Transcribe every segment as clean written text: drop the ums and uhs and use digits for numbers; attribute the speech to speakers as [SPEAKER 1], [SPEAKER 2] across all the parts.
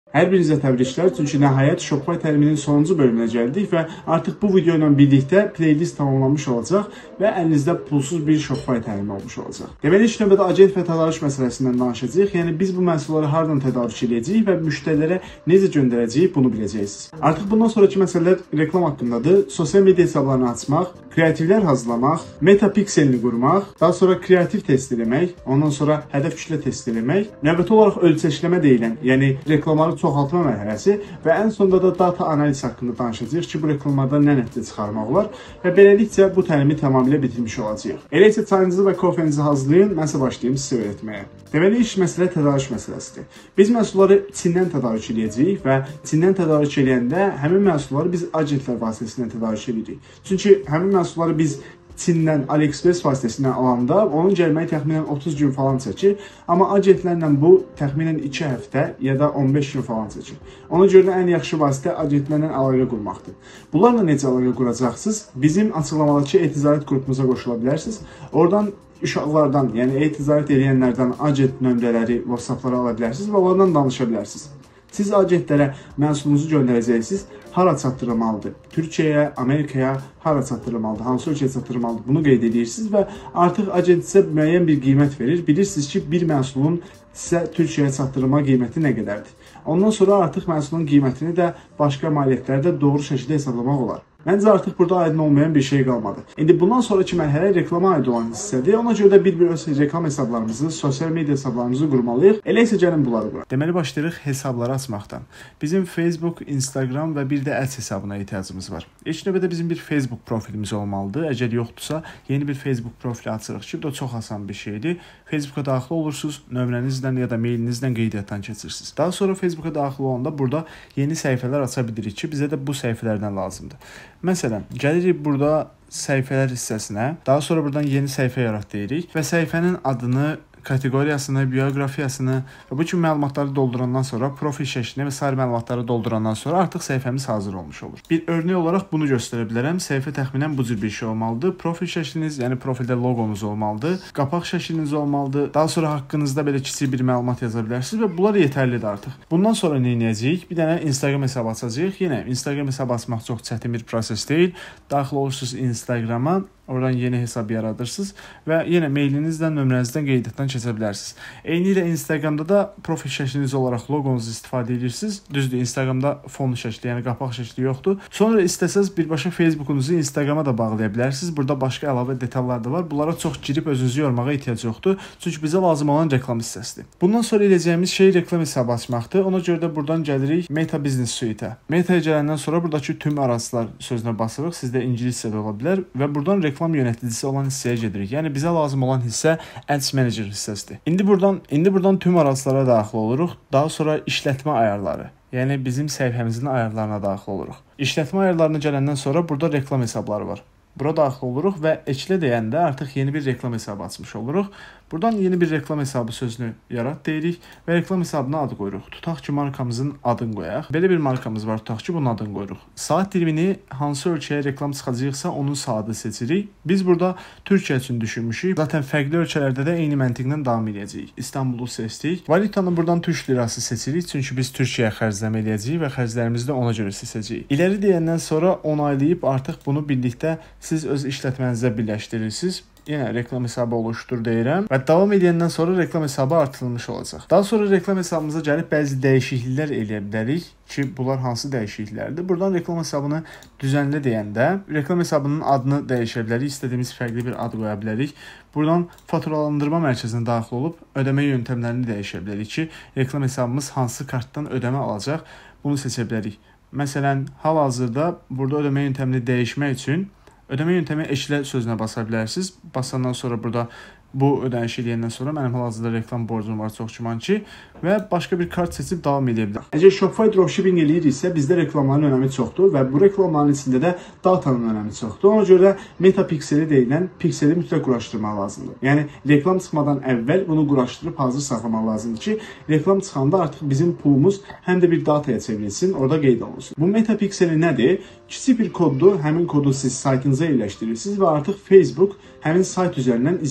[SPEAKER 1] Hər birinizə təbriklər, çünki nəhayət Shopify təliminin sonuncu bölümünə gəldik və artıq bu video ilə birlikdə playlist tamamlanmış olacaq və əlinizdə pulsuz bir Shopify təlimi olmuş olacaq. Deməli, ilk növbədə agent və tədarük məsələsindən danışacağıq. Yəni, biz bu məhsulları hardan tədarük edəcəyik və müştərilərə necə göndərəcəyik, bunu biləcəksiniz. Artıq bundan sonraki məsələlər reklam haqqındadır. Sosial media hesablarını açmaq, kreativlər hazırlamaq, metapikselini qurmaq, daha sonra kreativ test eləmək, ondan sonra hədəf kütlə test eləmək, növbəti olaraq ölçəkləmə deyilən, yəni reklamları çoxaltma mərhələsi və ən sonunda da data analiz haqqında danışacağıq ki, bu reklamlardan nə nəticə çıxarmaq olar və beləliklə bu təlimi tamamilə bitirmiş olacağıq. Elə isə çayınızı və kofenizi hazırlayın, mən isə başlayayım sizə öyrətməyə. Deməli, ilk məsələ tədarük məsələsidir. Biz məhsulları Çindən tədarük edəcəyik və Çindən tədarük edəndə həmin məhsulları biz agentlər vasitəsilə tədarük edirik. Çünki həmin məhsulları biz Çindən, AliExpress vasitəsindən alanda onun gəlməyi təxminən 30 gün falan çəkir. Amma agentlərlə bu təxminən 2 həftə ya da 15 gün falan çəkir. Ona görə də ən yaxşı vasitə agentlərlə əlaqə qurmaqdır. Bunlarla necə əlaqə quracaqsınız? Bizim açıqlamadakı e-ticarət qrupumuza qoşula bilərsiniz. Oradan uşaqlardan, yəni e-ticarət edənlərdən agent nömrələri, WhatsApp-lara ala bilərsiniz və onlardan danışa bilərsiniz. Siz agentlərə məhsulunuzu göndərəcəksiniz, hara çatdırılmalıdır? Türkiyəyə, Amerikaya hara çatdırılmalıdır? Hansı ölkəyə çatdırılmalıdır? Bunu qeyd edirsiniz və artıq agent sizə müəyyən bir qiymət verir. Bilirsiniz ki, bir məhsulun sizə Türkiyəyə çatdırılma qiyməti nə qədərdir? Ondan sonra artıq məhsulun qiymətini də başqa maliyyətləri də doğru şəkildə hesablamaq olar. Məncə artıq burada aydın olmayan bir şey qalmadı. İndi bundan sonraki mərhələ reklama aid olan hissədir. Ona görə də bir-bir öz reklam hesablarımızı, sosial media hesablarımızı qurmalıyıq. Elə isə gəlin bunları quraq. Deməli, başlayırıq hesabları açmaqdan. Bizim Facebook, Instagram və bir də Ads hesabına ehtiyacımız var. İlk növbədə bizim bir Facebook profilimiz olmalıdır. Əgər yoxdursa, yeni bir Facebook profili açırıq ki, bu da çox asan bir şeydir. Facebooka daxil olursunuz, nömrənizlə ya da mailinizlə qeydiyyatdan keçirsiniz. Daha sonra Facebooka daxil olanda burada yeni səhifələr aça bilirik ki, bizə də bu səhifələrdən lazımdır. Məsələn, gəlirik burada səhifələr hissəsinə, daha sonra buradan yeni səhifə yarat deyirik və səhifənin adını, kateqoriyasını, bioqrafiyasını və bu kimi məlumatları doldurandan sonra, profil şəklini və sair məlumatları doldurandan sonra artıq səhifəmiz hazır olmuş olur. Bir örnək olaraq bunu göstərə bilərəm. Səhifə təxminən bu cür bir şey olmalıdır. Profil şəkliniz, yəni profildə loqonuz olmalıdır. Qapaq şəkliniz olmalıdır. Daha sonra haqqınızda belə kiçik bir məlumat yaza bilərsiniz və bunlar yetərlidir artıq. Bundan sonra nə edəcəyik? Bir dənə Instagram hesabı açacağıq. Yenə Instagram hesabı açmaq çox çətin bir proses deyil. Daxil olursunuz Instagrama, oradan yeni hesab yaradırsınız və yenə mailinizlə, nömrənizdən qeydiyyatdan keçə bilərsiniz. Eyni ilə Instagramda da profil şəkliniz olaraq loqonuzu istifadə edirsiniz. Düzdür, Instagramda fon şəkli, yəni qapaq şəkli yoxdur. Sonra istəsəz birbaşa Facebookunuzu Instagrama da bağlaya bilərsiniz. Burada başqa əlavə detallar da var. Bunlara çox girib özünüzü yormağa ehtiyac yoxdur. Çünki bizə lazım olan reklam hissəsidir. Bundan sonra edəcəyimiz şey reklam hesabı açmaqdır. Ona görə də buradan gəlirik Meta Business Suite-ə. Meta'ya gələndən sonra buradakı tüm araçlar sözünə basırıq. Sizdə ingiliscə də ola bilər və buradan reklam yöneticisi olan hissəyə gedirik. Yəni bizə lazım olan hissə Ads Manager hissəsidir. İndi buradan tüm araçlara daxil oluruq. Daha sonra işlətmə ayarları. Yəni bizim səhifəmizin ayarlarına daxil oluruq. İşlətmə ayarlarına gələndən sonra burada reklam hesabları var. Bura daxil oluruq və eklə deyəndə artıq yeni bir reklam hesabı açmış oluruq. Buradan yeni bir reklam hesabı sözünü yarat deyirik və reklam hesabına ad qoyuruq. Tutaq ki, markamızın adını qoyaq. Belə bir markamız var, tutaq ki, bunun adını qoyuruq. Saat dilimini hansı ölkəyə reklam çıxacaqsa onun saatı seçirik. Biz burada Türkiyə üçün düşünmüşük. Zaten fərqli ölkələrdə də eyni məntiqlə davam edəcəyik. İstanbulu seçdik. Valyutanı buradan Türk lirası seçirik. Çünki biz Türkiyəyə xərcləmə edəcəyik və xərclərimizi də ona görə seçəcəyik. İləri deyəndən sonra onaylayıb artıq bunu birlikdə siz öz işlətmənizə birləşdirirsiniz. Yenə reklam hesabı oluşdur deyirəm və davam edəndən sonra reklam hesabı artırılmış olacaq. Daha sonra reklam hesabımıza gəlib bəzi dəyişikliklər eləyə bilərik ki, bunlar hansı dəyişikliklərdir? Buradan reklam hesabını düzənlə deyəndə reklam hesabının adını dəyişə bilərik, istədiyimiz fərqli bir ad qoya bilərik. Buradan faturalandırma mərkəzinə daxil olub ödəmə yöntəmlərini dəyişə bilərik ki, reklam hesabımız hansı kartdan ödəmə alacaq, bunu seçə bilərik. Məsələn, hal-hazırda burada ödəmə yöntəmini dəyişmək üçün ödəmə yöntəmi eklə sözünə basa bilərsiniz. Basandan sonra burada bu ödənişi eləyəndən sonra mənim hal-hazırda reklam borcum var çox güman ki və başqa bir kart seçib davam edə bilərik. Əgər Shopify dropshipping eləyiriksə, bizdə reklamların önəmi çoxdur və bu reklamların içində də datanın önəmi çoxdur. Ona görə metapikseli deyilən pikseli mütləq quraşdırmaq lazımdır. Yəni reklam çıxmadan əvvəl bunu quraşdırıb hazır saxlamaq lazımdır ki, reklam çıxanda artıq bizim pulumuz həm də bir dataya çevrilsin, orada qeyd olunsun. Bu metapikseli nədir? Kiçik bir koddur, həmin kodu siz saytınıza yerləşdirirsiniz və artıq Facebook həmin sayt üzərindən izləyə bilir ki,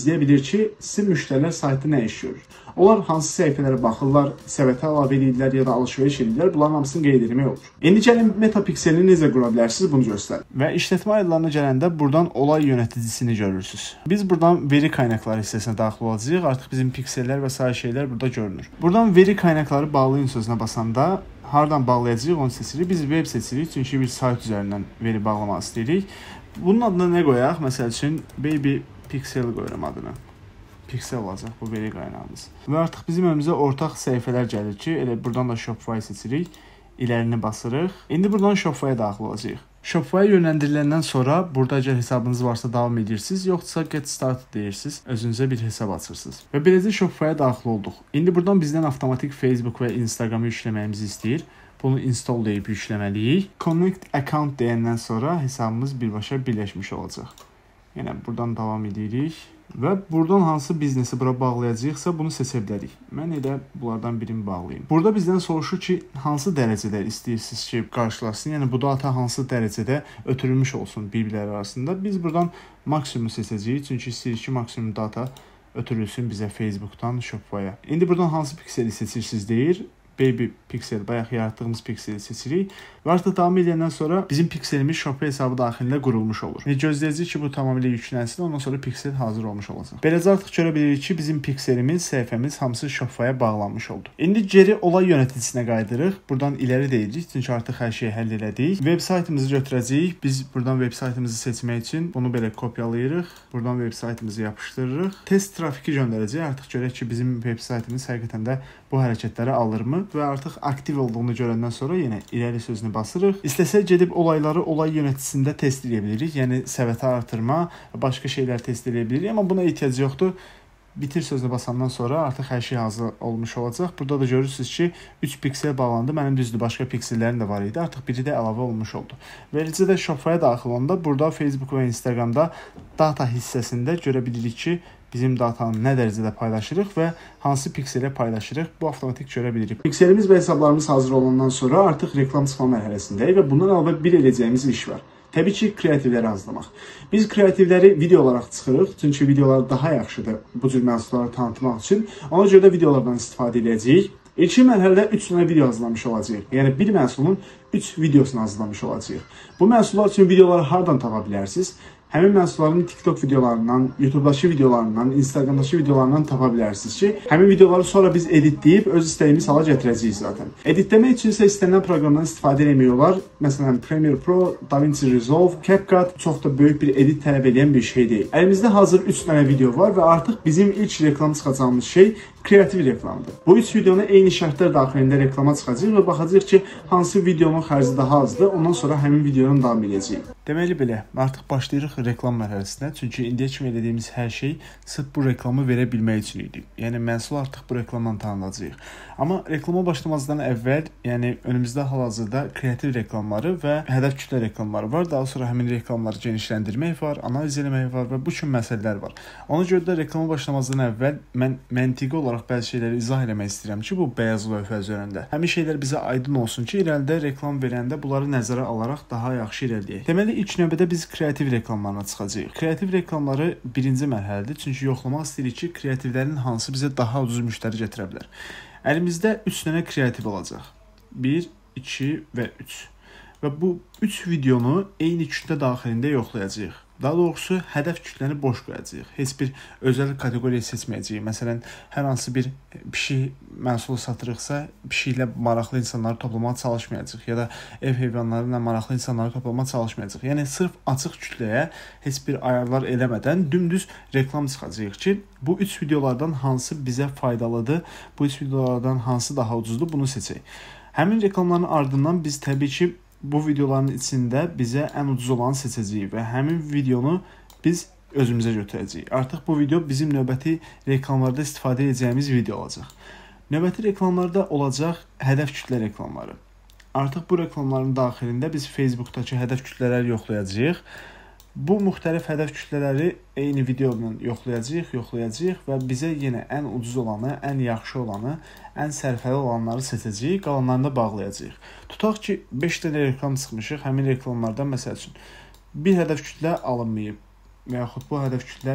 [SPEAKER 1] ki, sizin müştərilər saytda nə iş görür? Onlar hansı səhifələrə baxırlar, səbətə əlavə edirlər ya da alış-veriş edirlər, bunların hamısını qeyd etmək olur. İndi gəlin MetaPixel-i necə qura bilərsiniz, bunu göstərin. Və işlətmə ayarlarına gələndə buradan olay yöneticisini görürsünüz. Biz buradan veri qaynaqları hissəsinə daxil olacağıq. Artıq bizim piksellər və sair şeylər burada görünür. Buradan veri qaynaqları bağlayın sözünə basanda hardan bağlayacağıq onu seçirik. Biz web seçirik, çünki bir sayt üzərindən veri bağlamaq istəyirik. Bunun adına nə qoyaq? Məsəl üçün Baby Pixel qoyuram adını. Pixel olacaq bu veri qaynağımız. Və artıq bizim önümüzə ortaq səhifələr gəlir ki, elə buradan da Shopify seçirik, ilərini basırıq. İndi buradan Shopify-a daxil olacağıq. Shopify-a yönləndiriləndən sonra burada əgər hesabınız varsa davam edirsiniz, yoxsa Get Started deyirsiniz, özünüzə bir hesab açırsınız. Və beləcə Shopify-a daxil olduq. İndi buradan bizdən avtomatik Facebook və Instagram-ı yükləməyimizi istəyir. Bunu install deyib yükləməliyik. Connect Account deyəndən sonra hesabımız birbaşa birləşmiş olacaq. Yəni buradan davam edirik. Və buradan hansı biznesi bura bağlayacaqsa bunu seçə bilərik. Mən elə bunlardan birini bağlayayım. Burada bizdən soruşur ki, hansı dərəcədə istəyirsiniz ki, qarşılasın. Yəni bu data hansı dərəcədə ötürülmüş olsun bir-birləri arasında. Biz buradan maksimumu seçəcəyik. Çünki istəyirik ki, maksimum data ötürülsün bizə Facebookdan Shopify-a. İndi buradan hansı pikseli seçirsiniz deyir. Baby Pixel, bayaq yaratdığımız pikseli seçirik və artıq davam edəndən sonra bizim pikselimiz Shopify hesabı daxilində qurulmuş olur. Və gözləyəcəyik ki, bu tamamilə yüklənsin, ondan sonra piksel hazır olmuş olacaq. Beləcə artıq görə bilirik ki, bizim pikselimiz, səhifəmiz hamısı Shopify-a bağlanmış oldu. İndi geri olay yönəticisinə qayıdırıq. Buradan iləri deyirik, çünki artıq hər şeyi həll elədik. Web saytımızı götürəcəyik. Biz buradan web saytımızı seçmək üçün bunu belə kopyalayırıq. Buradan web saytımızı yapışdırırıq. Test trafiki göndərəcəyik. Artıq görək ki, bizim web saytımız həqiqətən də bu hərəkətləri alırmı? Və artıq aktiv olduğunu görəndən sonra yenə irəli sözünü basırıq. İstəsək gedib olayları olay yöneticisində test edə bilirik. Yəni səbətə artırma, başqa şeylər test edə bilirik, amma buna ehtiyac yoxdur. Bitir sözünü basandan sonra artıq hər şey hazır olmuş olacaq. Burada da görürsünüz ki, 3 piksel bağlandı. Mənim düzdür, başqa piksellərim də var idi. Artıq biri də əlavə olmuş oldu. Və eləcə də Shopify-a daxil olanda burada Facebook və Instagramda data hissəsində görə bilirik ki, bizim datanı nə dərəcədə paylaşırıq və hansı pikselə paylaşırıq, bu avtomatik görə bilirik. Pikselimiz və hesablarımız hazır olandan sonra artıq reklam çıxma mərhələsindəyik və bundan əlavə bir edəcəyimiz iş var. Təbii ki, kreativləri hazırlamaq. Biz kreativləri video olaraq çıxırıq, çünki videolar daha yaxşıdır bu cür məhsulları tanıtmaq üçün. Ona görə də videolardan istifadə edəcəyik. İlkin mərhələdə 3 dənə video hazırlamış olacağıq. Yəni bir məhsulun 3 videosunu hazırlamış olacağıq. Bu məhsullar üçün videoları hardan tapa bilərsiniz? Həmin məhsulların TikTok videolarından, YouTube-dakı videolarından, Instagram-dakı videolarından tapa bilərsiniz ki, həmin videoları sonra biz editləyib öz istəyimiz hala gətirəcəyik zaten. Editləmək üçün isə istənilən proqramdan istifadə etmək olar. Məsələn, Premiere Pro, DaVinci Resolve, CapCut çox da böyük bir edit tələb edən bir şey deyil. Əlimizdə hazır 3 dənə video var və artıq bizim ilk reklam çıxacağımız şey kreativ reklamdır. Bu 3 videonu eyni şərtlər daxilində reklama çıxacaq və baxacağıq ki, hansı videonun xərci daha azdır, ondan sonra həmin videonun davam edəcəyik. Deməli belə, artıq başlayırıq reklam mərhələsinə, çünki indiyə kimi elədiyimiz hər şey sırf bu reklamı verə bilmək üçün idi. Yəni məhsul artıq bu reklamdan tanınacaq. Amma reklama başlamazdan əvvəl, yəni önümüzdə hal-hazırda kreativ reklamları və hədəf kütlə reklamları var. Daha sonra həmin reklamları genişləndirmək var, analiz etmək var və bu kimi məsələlər var. Ona görə də reklama başlamazdan əvvəl mən məntiqi olaraq bəzi şeyləri izah eləmək istəyirəm ki, bu bəyaz lövhə üzərində. Həmin şeylər bizə aydın olsun ki, irəlidə reklam verəndə bunları nəzərə alaraq daha yaxşı irəliləyək. Deməli, ilk növbədə biz kreativ reklamlarına çıxacağıq. Kreativ reklamları birinci mərhələdir, çünki yoxlamaq istəyirik ki, kreativlərin hansı bizə daha ucuz müştəri gətirə bilər. Əlimizdə 3 dənə kreativ olacaq. 1, 2 və 3. Və bu 3 videonu eyni kütlə daxilində yoxlayacağıq. Daha doğrusu, hədəf kütləni boş qoyacağıq. Heç bir özəl kateqoriya seçməyəcəyik. Məsələn, hər hansı bir pişik məhsulu satırıqsa, pişiklə maraqlı insanları toplamağa çalışmayacaq ya da ev heyvanları ilə maraqlı insanları toplamağa çalışmayacaq. Yəni, sırf açıq kütləyə heç bir ayarlar eləmədən dümdüz reklam çıxacaq ki, bu 3 videolardan hansı bizə faydalıdır, bu 3 videolardan hansı daha ucuzdur, bunu seçək. Həmin reklamların ardından biz təbii ki, bu videoların içində bizə ən ucuz olanı seçəcəyik və həmin videonu biz özümüzə götürəcəyik. Artıq bu video bizim növbəti reklamlarda istifadə edəcəyimiz video olacaq. Növbəti reklamlarda olacaq hədəf kütlə reklamları. Artıq bu reklamların daxilində biz Facebook'dakı hədəf kütlələri yoxlayacağıq. Bu müxtəlif hədəf kütlələri eyni videodan yoxlayacağıq və bizə yenə ən ucuz olanı, ən yaxşı olanı, ən sərfəli olanları seçəcəyik, qalanlarını da bağlayacağıq. Tutaq ki, 5 dənə reklam çıxmışıq, həmin reklamlardan məsəl üçün bir hədəf kütlə alınmayıb və yaxud bu hədəf kütlə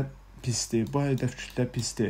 [SPEAKER 1] pisdir, bu hədəf kütlə pisdir.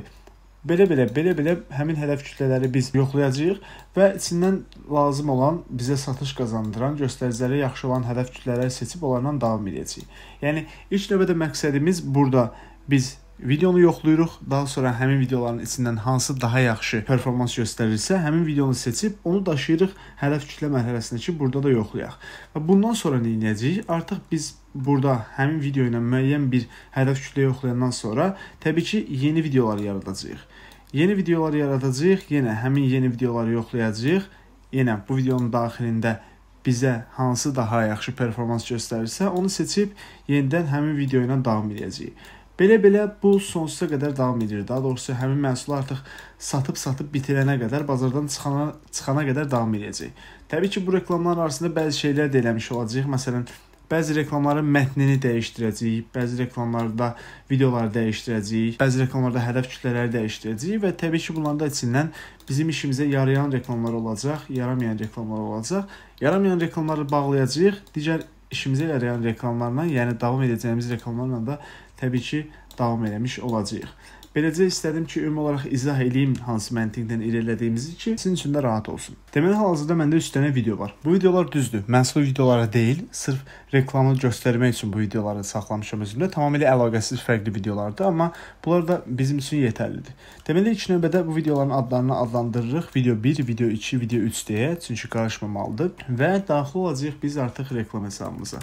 [SPEAKER 1] Belə həmin hədəf kütlələri biz yoxlayacağıq və içindən lazım olan, bizə satış qazandıran, göstəriciləri yaxşı olan hədəf kütlələri seçib onlarla davam edəcəyik. Yəni ilk növbədə məqsədimiz burada biz videonu yoxlayırıq, daha sonra həmin videoların içindən hansı daha yaxşı performans göstərirsə, həmin videonu seçib onu daşıyırıq hədəf kütlə mərhələsinə ki, burada da yoxlayaq. Və bundan sonra nə edəcəyik? Artıq biz burada həmin video ilə müəyyən bir hədəf kütlə yoxlayandan sonra təbii ki, yeni videolar yaradacağıq. Yeni videolar yaradacağıq, yenə həmin yeni videoları yoxlayacağıq. Yenə bu videonun daxilində bizə hansı daha yaxşı performans göstərirsə, onu seçib yenidən həmin video ilə davam edəcəyik. Belə bu sonsuza qədər davam edir. Daha doğrusu həmin məhsulu artıq satıb bitirənə qədər, bazardan çıxana qədər davam edəcək. Təbii ki, bu reklamlar arasında bəzi şeylər də eləmiş olacaq. Məsələn, bəzi reklamların mətnini dəyişdirəcəyik, bəzi reklamlarda videoları dəyişdirəcəyik, bəzi reklamlarda hədəf kütlələri dəyişdirəcəyik və təbii ki, bunların da içindən bizim işimizə yarayan reklamlar olacaq, yaramayan reklamlar olacaq. Yaramayan reklamları bağlayacağıq, digər işimizə yarayan reklamlarla, yəni davam edəcəyimiz reklamlarla da təbii ki, davam eləmiş olacağıq. Beləcə istədim ki, ümumi olaraq izah edeyim hansı məntiqdən irəlilədiyimizi ki, sizin üçün də rahat olsun. Deməli, hal-hazırda məndə 3 dənə video var. Bu videolar düzdür, məhsul videoları deyil, sırf reklamı göstərmək üçün bu videoları saxlamışam özümdə. Tamamilə əlaqəsiz fərqli videolardır, amma bunlar da bizim üçün yetərlidir. Deməli, ilk növbədə bu videoların adlarını adlandırırıq. Video 1, video 2, video 3 deyə, çünki qarışmamalıdır. Və daxil olacaq biz artıq reklam hesabımıza.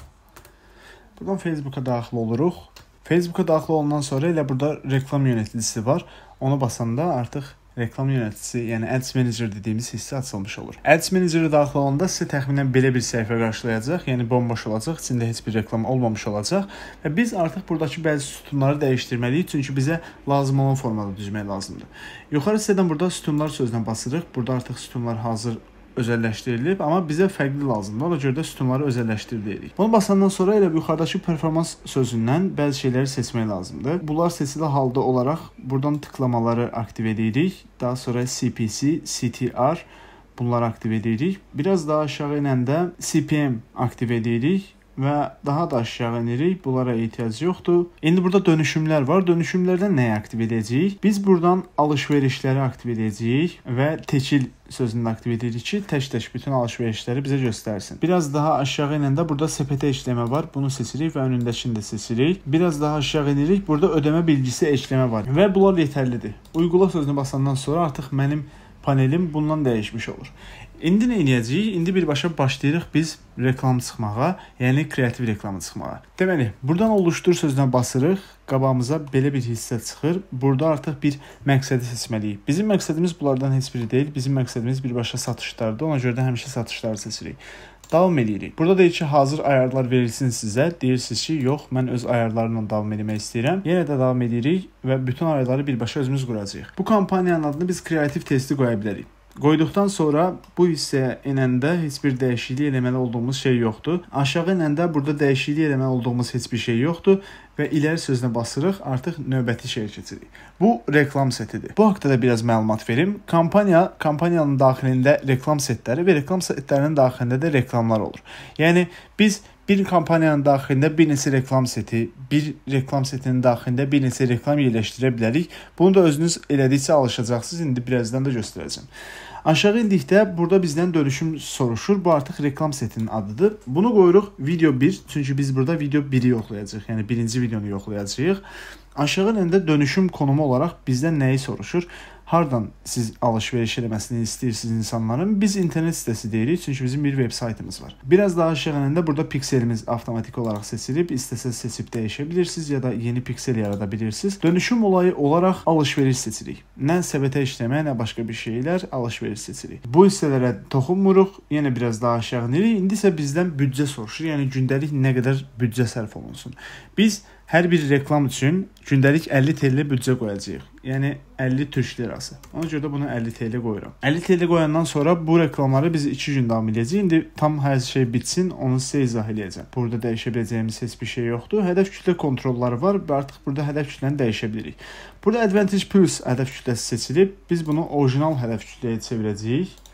[SPEAKER 1] Buradan Facebook'a daxil oluruq. Facebook'a daxil olandan sonra elə burada reklam yöneticisi var. Onu basanda artıq reklam yöneticisi, yəni Ads Manager dediyimiz hissə açılmış olur. Ads Manager-ə daxil olanda sizə təxminən belə bir səhifə qarşılayacaq. Yəni bomboş olacaq, içində heç bir reklam olmamış olacaq və biz artıq buradakı bəzi sütunları dəyişdirməliyik, çünki bizə lazım olan formada düzmək lazımdır. Yuxarı hissədən burada sütunlar sözünə basırıq. Burada artıq sütunlar hazır özəlləşdirilib, amma bizə fərqli lazımdır. Ona görə də sütunları özəlləşdiririk. Bunu basandan sonra elə yuxarıdakı performans sözündən bəzi şeyləri seçmək lazımdır. Bunlar seçili halda olaraq buradan tıklamaları aktiv edirik. Daha sonra CPC, CTR bunları aktiv edirik. Biraz daha aşağı inəndə CPM aktiv edirik və daha da aşağı inirik. Bunlara ehtiyac yoxdur. İndi burada dönüşümlər var. Dönüşümlərdən nəyi aktiv edəcəyik? Biz buradan alış-verişləri aktiv edəcəyik və tekil sözünü aktiv edirik ki, tək-tək bütün alış-verişləri bizə göstərsin. Biraz daha aşağı inəndə burada SPT işləmə var. Bunu seçirik və önündəkini də seçirik. Biraz daha aşağı inirik. Burada ödəmə bilgisi işləmə var və bunlar yetərlidir. Uygula sözünü basandan sonra artıq mənim panelim bundan dəyişmiş olur. İndi nə edəcəyik? İndi birbaşa başlayırıq biz reklam çıxmağa, yəni kreativ reklamı çıxmağa. Deməli, buradan oluşdur sözünə basırıq. Qabağımıza belə bir hissə çıxır. Burada artıq bir məqsədi seçməliyik. Bizim məqsədimiz bunlardan heç biri deyil. Bizim məqsədimiz birbaşa satışlardır. Ona görə də həmişə satışları seçirik. Davam edirik. Burada deyir ki, hazır ayarlar verilsin sizə. Deyirsiniz ki, yox, mən öz ayarlarımla davam etmək istəyirəm. Yenə də davam edirik və bütün ayarları birbaşa özümüz quracağıq. Bu kampaniyanın adını biz kreativ testi qoya bilərik. Qoyduqdan sonra bu hissəyə enəndə heç bir dəyişiklik eləməli olduğumuz şey yoxdur. Aşağı enəndə burada dəyişiklik eləməli olduğumuz heç bir şey yoxdur və iləri sözünə basırıq, artıq növbəti şeyə keçirik. Bu reklam setidir. Bu haqqda da biraz məlumat verim. Kampaniyanın daxilində reklam setləri və reklam setlərinin daxilində də reklamlar olur. Yəni biz bir kampaniyanın daxilində bir neçə reklam seti, bir reklam setinin daxilində bir neçə reklam yerləşdirə bilərik. Bunu da özünüz elədikcə alışacaqsınız. İndi birazdan da göstərəcəm. Aşağı indikdə burada bizdən dönüşüm soruşur. Bu artıq reklam setinin adıdır. Bunu qoyuruq video 1. Çünki biz burada video 1-i yoxlayacağıq. Yəni birinci videonu yoxlayacağıq. Aşağı enəndə dönüşüm konumu olaraq bizdən nəyi soruşur? Hardan siz alış-veriş eləməsini istəyirsiniz insanların? Biz internet sitəsi deyirik, çünki bizim bir web saytımız var. Biraz daha aşağı enəndə burada pikselimiz avtomatik olaraq seçilib, istəsəz seçib dəyişə bilirsiniz ya da yeni piksel yarada bilirsiniz. Dönüşüm olayı olaraq alış-veriş seçirik. Nə səbətə işləmə, nə başqa bir şeylər, alış-veriş seçirik. Bu hissələrə toxunmuruq, yenə biraz daha aşağı enirik. İndi isə bizdən büdcə soruşur, yəni gündəlik nə qədər büdcə sərf olunsun. Biz hər bir reklam üçün gündəlik 50 TL büdcə qoyacağıq. Yəni 50 Türk lirası. Ona görə də bunu 50 TL qoyuram. 50 TL qoyandan sonra bu reklamları biz 2 gün davam edəcəyik. İndi tam hər şey bitsin, onu sizə izah edəcəm. Burada dəyişə biləcəyimiz heç bir şey yoxdur. Hədəf kütlə kontrolları var və artıq burada hədəf kütləni dəyişə bilirik. Burada Advantage Plus hədəf kütləsi seçilib. Biz bunu orijinal hədəf kütləyə çevirəcəyik.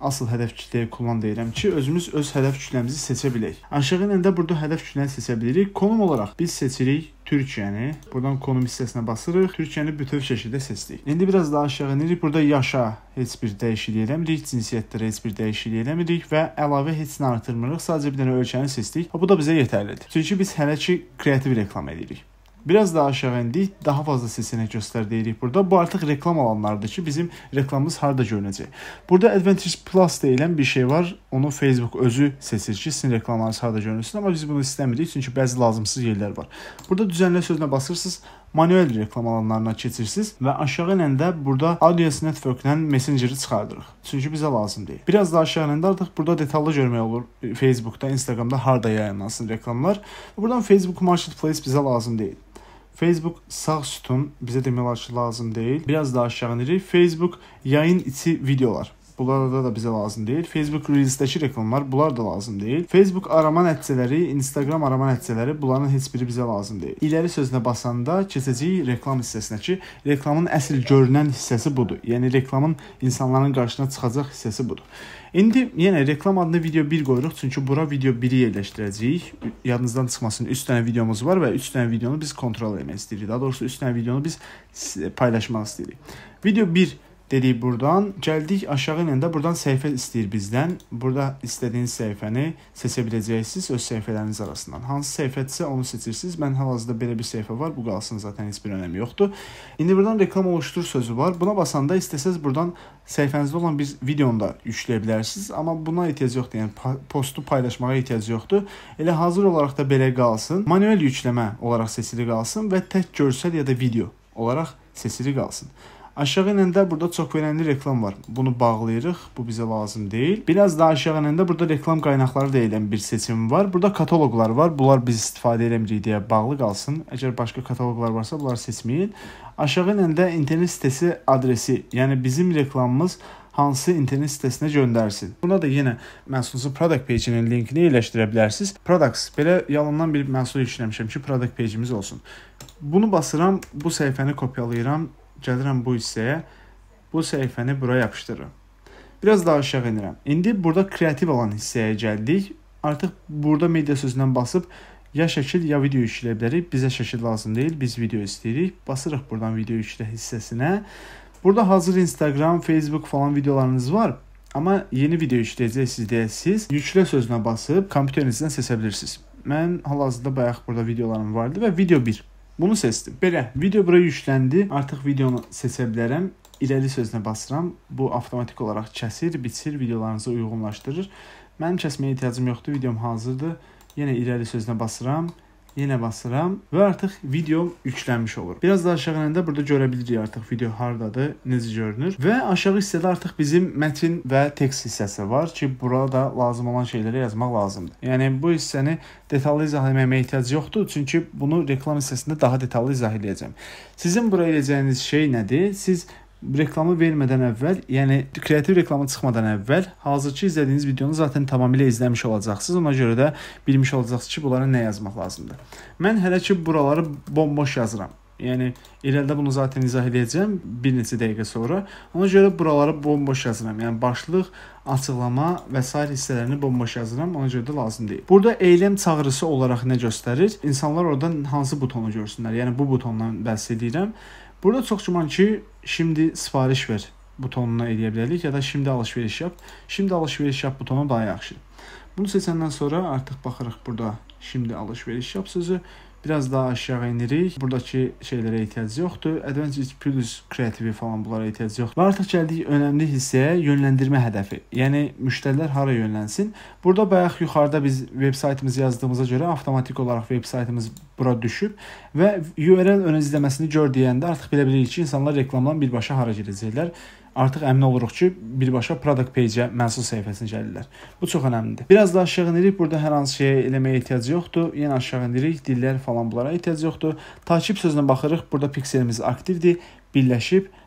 [SPEAKER 1] asıl hədəf kütləyə kullan deyirəm ki, özümüz öz hədəf kütləmizi seçə bilək. Aşağı enəndə burada hədəf kütləni seçə bilirik. Konum olaraq biz seçirik Türkiyəni. Buradan konum hissəsinə basırıq. Türkiyəni bütöv şəkildə seçdik. İndi biraz daha aşağı enirik. Burada yaşa heç bir dəyişiklik eləmirik, cinsiyyətlərə heç bir dəyişiklik eləmirik və əlavə heç nə artırmırıq. Sadəcə bir dənə ölkəni seçdik. Bu da bizə yetərlidir. Çünki biz hələ ki kreativ reklam edirik. Biraz daha aşağı endik, daha fazla seçenek göstər deyirik burada. Bu artıq reklam alanlardır ki, bizim reklamımız harda görünəcək. Burada Advantage Plus deyilən bir şey var. Onu Facebook özü seçir ki, sizin reklamlarınız harda görünsün. Amma biz bunu istəmirik, çünki bəzi lazımsız yerlər var. Burada düzənlə sözünə basırsınız, manuel reklam alanlarına keçirsiniz və aşağı enəndə burada Audience Network-lə Messenger-i çıxardırıq. Çünki bizə lazım deyil. Biraz daha aşağı enəndə artıq burada detallı görmək olur. Facebookda, Instagramda harda yayınlansın reklamlar. Buradan Facebook Marketplace bizə lazım deyil. Facebook sağ sütun bizə demək olar ki, lazım deyil. Biraz daha aşağı enirik. Facebook yayın içi videolar. Bunlarda da bizə lazım deyil. Facebook Reels'dəki reklamlar, bunlar da lazım deyil. Facebook arama nəticələri, Instagram arama nəticələri, bunların heç biri bizə lazım deyil. İləri sözünə basanda keçəcəyik reklam hissəsinə ki, reklamın əsl görünən hissəsi budur. Yəni reklamın insanların qarşısına çıxacaq hissəsi budur. İndi yenə reklam adında video 1 qoyuruq, çünki bura video 1-i yerləşdirəcəyik. Yadınızdan çıxmasın, 3 dənə videomuz var və 3 dənə videonu biz kontrol etmək istəyirik. Daha doğrusu 3 dənə videonu biz paylaşmaq istəyirik. Video 1 dedik buradan, gəldik aşağı enəndə buradan səhifə istəyir bizdən. Burada istədiyiniz səhifəni seçə biləcəksiniz öz səhifələriniz arasından. Hansı səhifədirsə onu seçirsiniz. Mən hal-hazırda belə bir səhifə var, bu qalsın, zaten heç bir önəmi yoxdur. İndi buradan reklam oluştur sözü var. Buna basanda istəsəz buradan səhifənizdə olan bir videonu da yükləyə bilərsiniz. Amma buna ehtiyac yoxdur, yəni postu paylaşmağa ehtiyac yoxdur. Elə hazır olaraq da belə qalsın. Manuel yükləmə olaraq seçili qalsın və tək görsəl ya da video olaraq seçili qalsın. Aşağı enəndə burada çoxverənli reklam var. Bunu bağlayırıq. Bu bizə lazım deyil. Biraz daha aşağı enəndə burada reklam qaynaqları deyilən bir seçim var. Burada kataloqlar var. Bunlar biz istifadə eləmirik deyə bağlı qalsın. Əgər başqa kataloqlar varsa bunları seçməyin. Aşağı enəndə internet sitesi adresi, yəni bizim reklamımız hansı internet sitəsinə göndərsin. Buna da yenə məhsulunuzun product page-inin linkini yerləşdirə bilərsiniz. Products, belə yalandan bir məhsul yükləmişəm ki, product page-imiz olsun. Bunu basıram, bu səhifəni kopyalayıram. Gəlirəm bu hissəyə, bu səhifəni buraya yapışdırıram. Biraz daha aşağı inirəm. İndi burada kreativ olan hissəyə gəldik. Artıq burada media sözündən basıb ya şəkil ya video yükləyə bilərik. Bizə şəkil lazım deyil, biz video istəyirik. Basırıq buradan video yüklə hissəsinə. Burada hazır Instagram, Facebook falan videolarınız var. Amma yeni video yükləyəcəksiniz deyə siz yüklə sözünə basıb kompüterinizdən seçə bilirsiniz. Mən hal-hazırda bayaq burada videolarım vardı və video 1. Bunu seçdim. Belə, video buraya yükləndi. Artıq videonu seçə bilərəm. İləri sözünə basıram. Bu avtomatik olaraq kəsir, biçir, videolarınızı uyğunlaşdırır. Mənim kəsməyə ehtiyacım yoxdur. Videom hazırdır. Yenə irəli sözünə basıram. Yenə basıram və artıq video yüklənmiş olur. Biraz daha aşağı enəndə burada görə bilirik artıq video hardadır, necə görünür. Və aşağı hissədə artıq bizim mətn və tekst hissəsi var ki, burada lazım olan şeyləri yazmaq lazımdır. Yəni bu hissəni detallı izah etməyə ehtiyac yoxdur, çünki bunu reklam hissəsində daha detallı izah edəcəm. Sizin buraya edəcəyiniz şey nədir? Siz reklamı vermədən əvvəl, yəni kreativ reklamı çıxmadan əvvəl hazırki izlədiyiniz videonu zaten tamamilə izləmiş olacaqsınız. Ona görə də bilmiş olacaqsınız ki, bunlara nə yazmaq lazımdır. Mən hələ ki buraları bomboş yazıram. Yəni irəlidə bunu zaten izah edəcəm bir neçə dəqiqə sonra. Ona görə buraları bomboş yazıram. Yəni başlıq, açıqlama və sair hissələrini bomboş yazıram. Ona görə də lazım deyil. Burada eyləm çağrısı olaraq nə göstərir? İnsanlar oradan hansı butonu görsünlər? Yəni bu butondan bəhs edirəm. Burada çox güman ki, şimdi sifariş ver butonuna eləyə bilərik ya da şimdi alış-veriş yap. Şimdi alış-veriş yap butonu daha yaxşı. Bunu seçəndən sonra artıq baxırıq burada şimdi alış-veriş yap sözü. Biraz daha aşağı inirik. Buradakı şeylərə ehtiyac yoxdur. Advantage Plus kreativi falan bunlara ehtiyac yoxdur. Və artıq gəldik önəmli hissəyə, yönləndirmə hədəfi. Yəni müştərilər hara yönlənsin? Burada bayaq yuxarıda biz veb saytımızı yazdığımıza görə avtomatik olaraq veb saytımız bura düşüb və URL ön izləməsini gör deyəndə artıq bilə bilirik ki, insanlar reklamdan birbaşa hara gedəcəklər. Artıq əmin oluruq ki, birbaşa product page-ə, məhsul səhifəsinə gəlirlər. Bu çox önəmlidir. Biraz da aşağı enirik. Burada hər hansı şeyə eləməyə ehtiyac yoxdur. Yenə aşağı enirik. Dillər falan bunlara ehtiyac yoxdur. Takip sözünə baxırıq. Burada pikselimiz aktivdir, birləşib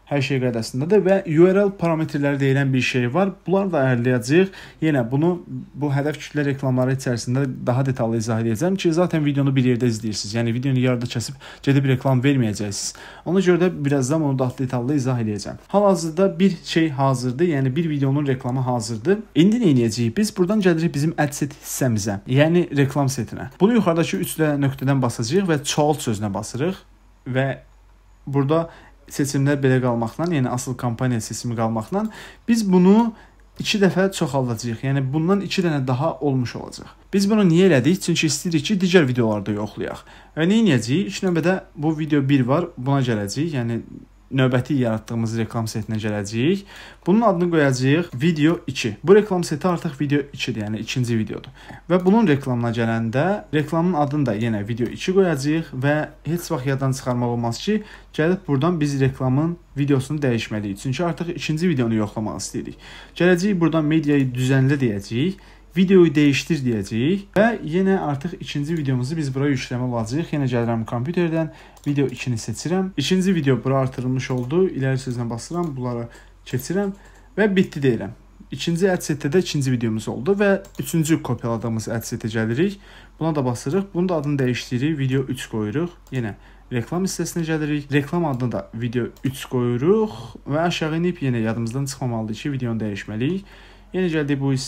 [SPEAKER 1] Hər şey qaydasındadır və URL parametrləri deyilən bir şey var. Bunları da ayarlayacağıq. Yenə bunu bu hədəf kütlə reklamları içərisində daha detallı izah edəcəm ki, zaten videonu bir yerdə izləyirsiniz. Yəni videonu yarıda kəsib gedib reklam verməyəcəksiniz. Ona görə də birazdan onu daha detallı izah edəcəm. Hal-hazırda bir şey hazırdır, yəni bir videonun reklamı hazırdır. İndi nə edəcəyik? Biz buradan gəlirik bizim adset hissəmizə, yəni reklam setinə. Bunu yuxarıdakı 3 nöqtədən basacağıq və çoxalt sözünə basırıq və burada seçimlər belə qalmaqla, yəni asıl kampaniya seçimi qalmaqla biz bunu 2 dəfə çoxaldacağıq. Yəni bundan 2 dənə daha olmuş olacaq. Biz bunu niyə elədik? Çünki istəyirik ki, digər videolarda yoxlayaq. Və nə edəcəyik? İlk növbədə bu video 1 var, buna gələcəyik. Yəni növbəti yaratdığımız reklam setinə gələcəyik. Bunun adını qoyacağıq video 2. Bu reklam seti artıq video 2-dir, yəni ikinci videodur. Və bunun reklamına gələndə reklamın adını da yenə video 2 qoyacağıq və heç vaxt yaddan çıxarmaq olmaz ki, gəlib buradan biz reklamın videosunu dəyişməliyik. Çünki artıq ikinci videonu yoxlamaq istəyirik. Gələcəyik buradan mediayı düzənlə deyəcəyik. Videoyu dəyişdir deyəcəyik və yenə artıq ikinci videomuzu biz bura yükləmə olacağıq. Yenə gəlirəm kompüterdən, video 2-ni seçirəm. İkinci video bura artırılmış oldu. İləri sözünə basıram, bunlara keçirəm və bitdi deyirəm. İkinci adsetdə də ikinci videomuz oldu və üçüncü kopyaladığımız adsetə gəlirik. Buna da basırıq. Bunun da adını dəyişdiririk. Video 3 qoyuruq. Yenə reklam hissəsinə gəlirik. Reklam adını da video 3 qoyuruq və aşağı inib yenə yadımızdan çıxmamalıdır ki, videonu dəyişməliyik. Yenə gəldik bu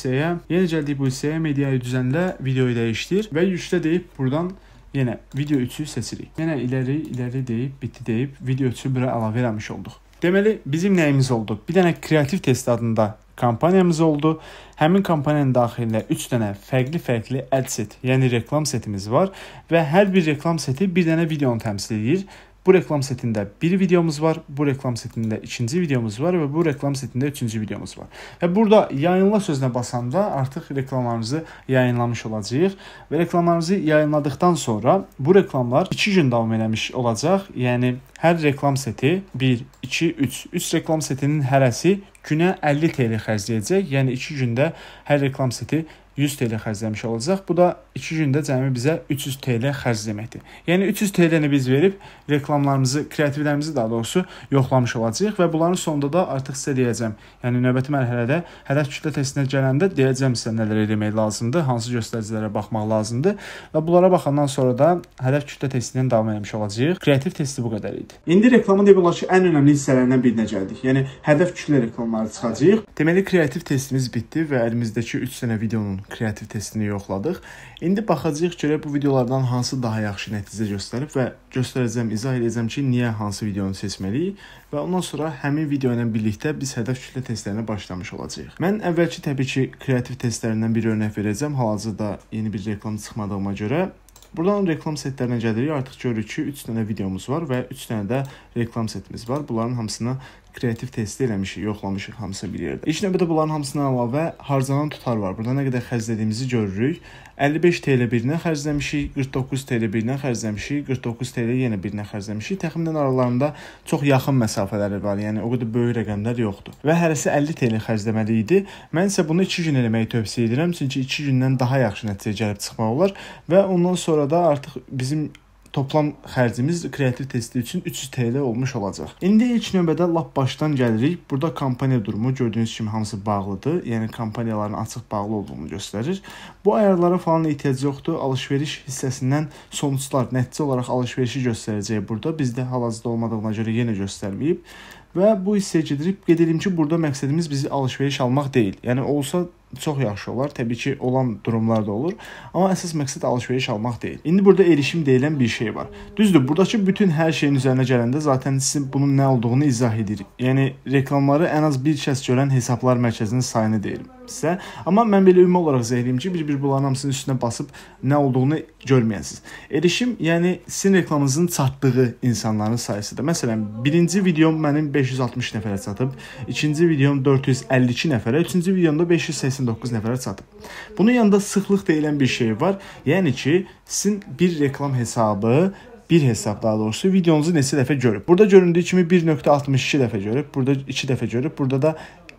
[SPEAKER 1] hissəyə, mediayı düzənlə, videoyu dəyişdir və yüklə deyib buradan yenə video 3-ü seçirik. Yenə iləri deyib, bitdi deyib, video 3-ü bura əlavə eləmiş olduq. Deməli, bizim nəyimiz oldu? Bir dənə kreativ test adında kampaniyamız oldu. Həmin kampaniyanın daxilində 3 dənə fərqli adset, yəni reklam setimiz var və hər bir reklam seti bir dənə videonu təmsil edir. Bu reklam setində bir videomuz var, bu reklam setində ikinci videomuz var və bu reklam setində üçüncü videomuz var. Və burada yayınla sözünə basanda artıq reklamlarımızı yayınlamış olacağıq və reklamlarımızı yayınladıktan sonra bu reklamlar 2 gün davam eləmiş olacaq. Yəni hər reklam seti 1, 2, 3. 3 reklam setinin hərəsi günə 50 TL xərcləyəcək. Yəni 2 gündə hər reklam seti 100 TL xərcləmiş olacaq. Bu da 2 gündə cəmi bizə 300 TL xərc deməkdir. Yəni 300 TL-ni biz verib reklamlarımızı, kreativlərimizi daha doğrusu yoxlamış olacağıq və bunların sonunda da artıq sizə deyəcəm. Yəni növbəti mərhələdə hədəf kütlə testinə gələndə deyəcəm sizə nələr etmək lazımdır, hansı göstəricilərə baxmaq lazımdır və bunlara baxandan sonra da hədəf kütlə testindən davam etmiş olacağıq. Kreativ testi bu qədər idi. İndi reklamın demək olar ki, ən önəmli hissələrindən birinə gəldik. Yəni hədəf kütlə reklamları çıxacağıq. Deməli kreativ testimiz bitdi və əlimizdəki 3 dənə videonun kreativ testini yoxladıq. İndi baxacağıq görək bu videolardan hansı daha yaxşı nəticə göstərib və göstərəcəm, izah edəcəm ki, niyə hansı videonu seçməliyik və ondan sonra həmin video ilə birlikdə biz hədəf kütlə testlərinə başlamış olacağıq. Mən əvvəlki təbii ki, kreativ testlərindən bir örnək verəcəm. Hal-hazırda yeni bir reklam çıxmadığıma görə. Buradan reklam setlərinə gəlirik. Artıq görürük ki, 3 dənə videomuz var və 3 dənə də reklam setimiz var. Bunların hamısını kreativ testi eləmişik, yoxlamışıq hamısı bir yerdə. İlk növbədə bunların hamısından əlavə harcanan tutar var. Burada nə qədər xərclədiyimizi görürük. 55 TL birinə xərcləmişik, 49 TL birinə xərcləmişik, 49 TL yenə birinə xərcləmişik. Təxminən aralarında çox yaxın məsafələri var. Yəni o qədər böyük rəqəmlər yoxdur. Və hərəsi 50 TL xərcləməli idi. Mən isə bunu 2 gün eləməyi tövsiyə edirəm. Çünki 2 gündən daha yaxşı nəticə gəlib çıxmaq olar və ondan sonra da artıq bizim toplam xərcimiz kreativ testi üçün 300 TL olmuş olacaq. İndi ilk növbədə lap başdan gəlirik. Burada kampaniya durumu gördüyünüz kimi hamısı bağlıdır. Yəni kampaniyaların açıq bağlı olduğunu göstərir. Bu ayarlara falan ehtiyac yoxdur. Alış-veriş hissəsindən sonuçlar, nəticə olaraq alış-verişi göstərəcək burada. Bizdə hal-hazırda olmadığına görə yenə göstərməyib. Və bu hissəyə gedirib qeyd edim ki, burada məqsədimiz bizi alış-veriş almaq deyil. Yəni olsa çox yaxşı olar. Təbii ki, olan durumlar da olur. Amma əsas məqsəd alış-veriş almaq deyil. İndi burada erişim deyilən bir şey var. Düzdür, buradakı bütün hər şeyin üzərinə gələndə zaten sizin bunun nə olduğunu izah edirik. Yəni reklamları ən az bir kəs görən hesablar mərkəzinin sayını deyirim sizə. Amma mən belə ümumi olaraq izah edeyim ki, bir-bir bunların hamısının üstünə basıb nə olduğunu görməyəsiniz. Erişim, yəni sizin reklamınızın çatdığı insanların sayısıdır. Məsələn, birinci videom mənim 560 nəfərə çatıb, ikinci videom 452 nəfərə, üçüncü videomda 589 nəfərə çatıb. Bunun yanında sıxlıq deyilən bir şey var. Yəni ki, sizin bir reklam hesabı, bir hesab daha doğrusu videonuzu neçə dəfə görüb. Burada göründüyü kimi 1.62 dəfə görüb, burada 2 dəfə görüb, burada da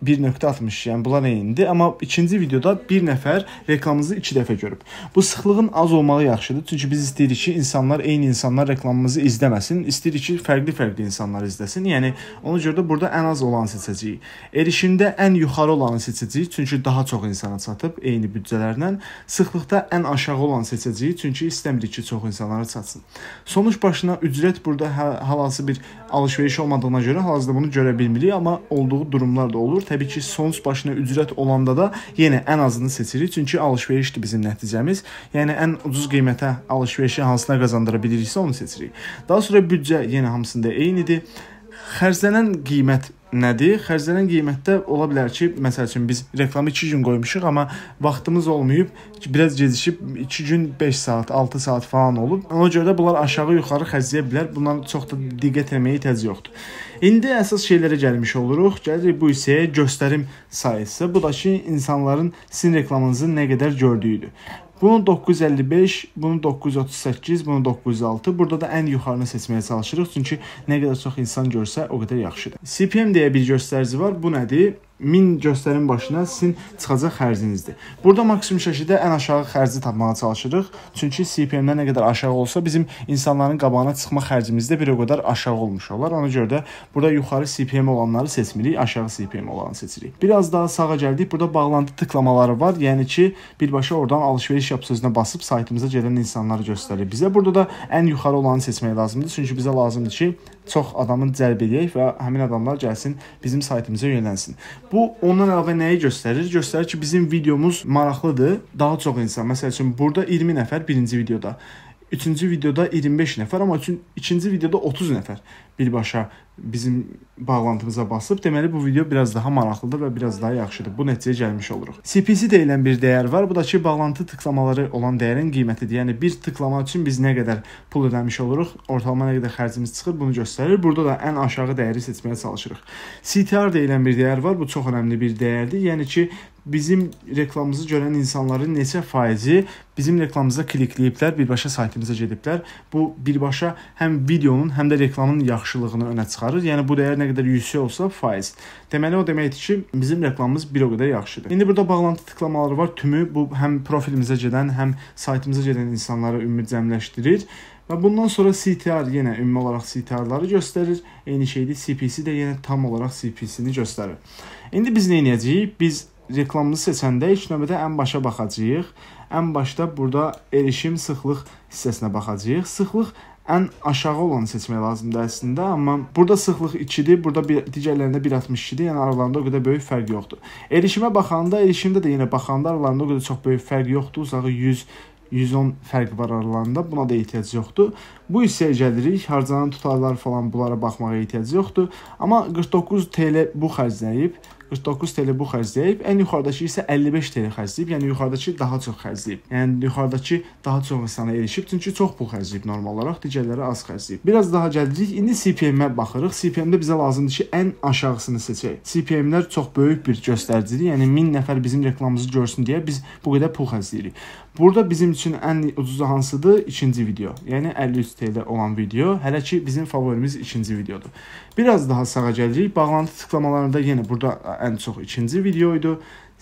[SPEAKER 1] 1.60, yəni bunlar eynidir, amma ikinci videoda bir nəfər reklamımızı 2 dəfə görüb. Bu sıxlığın az olmağı yaxşıdır, çünki biz istəyirik ki, eyni insanlar reklamımızı izləməsin, istəyirik ki, fərqli insanlar izləsin. Yəni ona görə də burada ən az olanı seçəcəyik. Erişimdə ən yuxarı olanı seçəcəyik, çünki daha çox insana çatıb eyni büdcələrlə. Sıxlıqda ən aşağı olanı seçəcəyik, çünki istəmirik ki, çox insanlara çatsın. Sonuç başına ücret burada hal-hazırda bir alış-veriş olmadığına görə hal-hazırda bunu görə bilmirik, amma olduğu durumlar da olur. Təbii ki, sonuç başına ücret olanda da yenə ən azını seçirik, çünki alış-verişdir bizim nəticəmiz. Yəni ən ucuz qiymətə alış-verişi hansına qazandıra biliriksə onu seçirik. Daha sonra büdcə yenə hamısında eynidir. Xərclənən qiymət nədir? Xərclənən qiymətdə ola bilər ki, məsəl üçün biz reklamı 2 gün qoymuşuq, amma vaxtımız olmayıb, biraz gecişib 2 gün 5 saat, 6 saat falan olub. Ona görə də bunlar aşağı-yuxarı xərcləyə bilər. Bundan çox da diqqət etməyə ehtiyac yoxdur. İndi əsas şeylərə gəlmiş oluruq. Gəlirik bu hissəyə göstərim sayısı. Bu da ki, insanların sizin reklamınızı nə qədər gördüyüdür. Bunu 955, bunu 938, bunu 906. Burada da ən yuxarını seçməyə çalışırıq. Çünki nə qədər çox insan görsə, o qədər yaxşıdır. CPM deyə bir göstərici var. Bu nədir? 1000 göstərim başına sizin çıxacaq xərcinizdir. Burada maksimum şəkildə ən aşağı xərci tapmağa çalışırıq. Çünki CPM-dən nə qədər aşağı olsa, bizim insanların qabağına çıxma xərcimiz də bir o qədər aşağı olmuş olar. Ona görə də burada yuxarı CPM olanları seçmirik, aşağı CPM olanı seçirik. Biraz daha sağa gəldik. Burada bağlantı tıklamaları var. Yəni ki, birbaşa oradan alış-veriş yap sözünə basıb saytımıza gələn insanları göstərir bizə. Burada da ən yuxarı olanı seçmək lazımdır. Çünki bizə lazımdır ki, çox adamın cəlb edək və həmin adamlar gəlsin, bizim saytımıza yönəlsin. Bu ondan əlavə nəyi göstərir? Göstərir ki, bizim videomuz maraqlıdır, daha çox insan. Məsəl üçün burada 20 nəfər birinci videoda, üçüncü videoda 25 nəfər, amma ikinci videoda 30 nəfər birbaşa bizim bağlantımıza basıb. Deməli, bu video biraz daha maraqlıdır və biraz daha yaxşıdır. Bu nəticəyə gəlmiş oluruq. CPC deyilən bir dəyər var. Bu da ki, bağlantı tıklamaları olan dəyərin qiymətidir. Yəni, bir tıklama üçün biz nə qədər pul ödəmiş oluruq, ortalama nə qədər xərcimiz çıxır, bunu göstərir. Burada da ən aşağı dəyəri seçməyə çalışırıq. CTR deyilən bir dəyər var. Bu çox önəmli bir dəyərdir. Yəni ki, bizim reklamımızı görən insanların neçə faizi bizim reklamımıza klikləyiblər, birbaşa saytımıza gediblər. Bu birbaşa həm videonun, həm də reklamın yaxşılığını önə çıxarır. Yəni bu dəyər nə qədər yüksək olsa faiz. Deməli o deməkdir ki, bizim reklamımız bir o qədər yaxşıdır. İndi burada bağlantı tıklamaları var. Tümü bu həm profilimizə gedən, həm saytımıza gedən insanları ümumi cəmləşdirir. Və bundan sonra CTR yenə ümumi olaraq CTR-ları göstərir. Eyni şeydir, CPC də yenə tam olaraq CPC-ni göstərir. İndi biz nə edəcəyik? Biz reklamımızı seçəndə ilk növbədə ən başa baxacağıq. Ən başda burada erişim sıxlıq hissəsinə baxacağıq. Sıxlıq ən aşağı olanı seçmək lazımdır əslində, amma burada sıxlıq 2-dir, burada digərlərində 1.62-dir, yəni aralarında o qədər böyük fərq yoxdur. Erişimə baxanda, erişimdə də yenə baxanda aralarında o qədər çox böyük fərq yoxdur, uzağı 100-110 fərq var aralarında, buna da ehtiyac yoxdur. Bu hissəyə gəlirik, harcanan tutarlar falan bunlara baxmağa ehtiyac yoxdur, amma 49 TL bu xərcləyib, 49 TL bu xərcləyib, ən yuxarıdakı isə 55 TL xərcləyib, yəni yuxarıdakı daha çox xərcləyib. Yəni yuxarıdakı daha çox insana erişib, çünki çox pul xərcləyib normal olaraq, digərləri az xərcləyib. Biraz daha gəlirik, indi CPM-ə baxırıq. CPM-də bizə lazımdır ki, ən aşağısını seçək. CPM-lər çox böyük bir göstəricidir, yəni 1000 nəfər bizim reklamımızı görsün deyə biz bu qədər pul xərcləyirik. Burada bizim üçün ən ucuzu hansıdır? İkinci video, yəni 53 TL olan video, hələ ki bizim favorimiz ikinci videodur. Biraz daha sağa gəlirik, bağlantı tıklamalarında yenə burada ən çox ikinci video idi.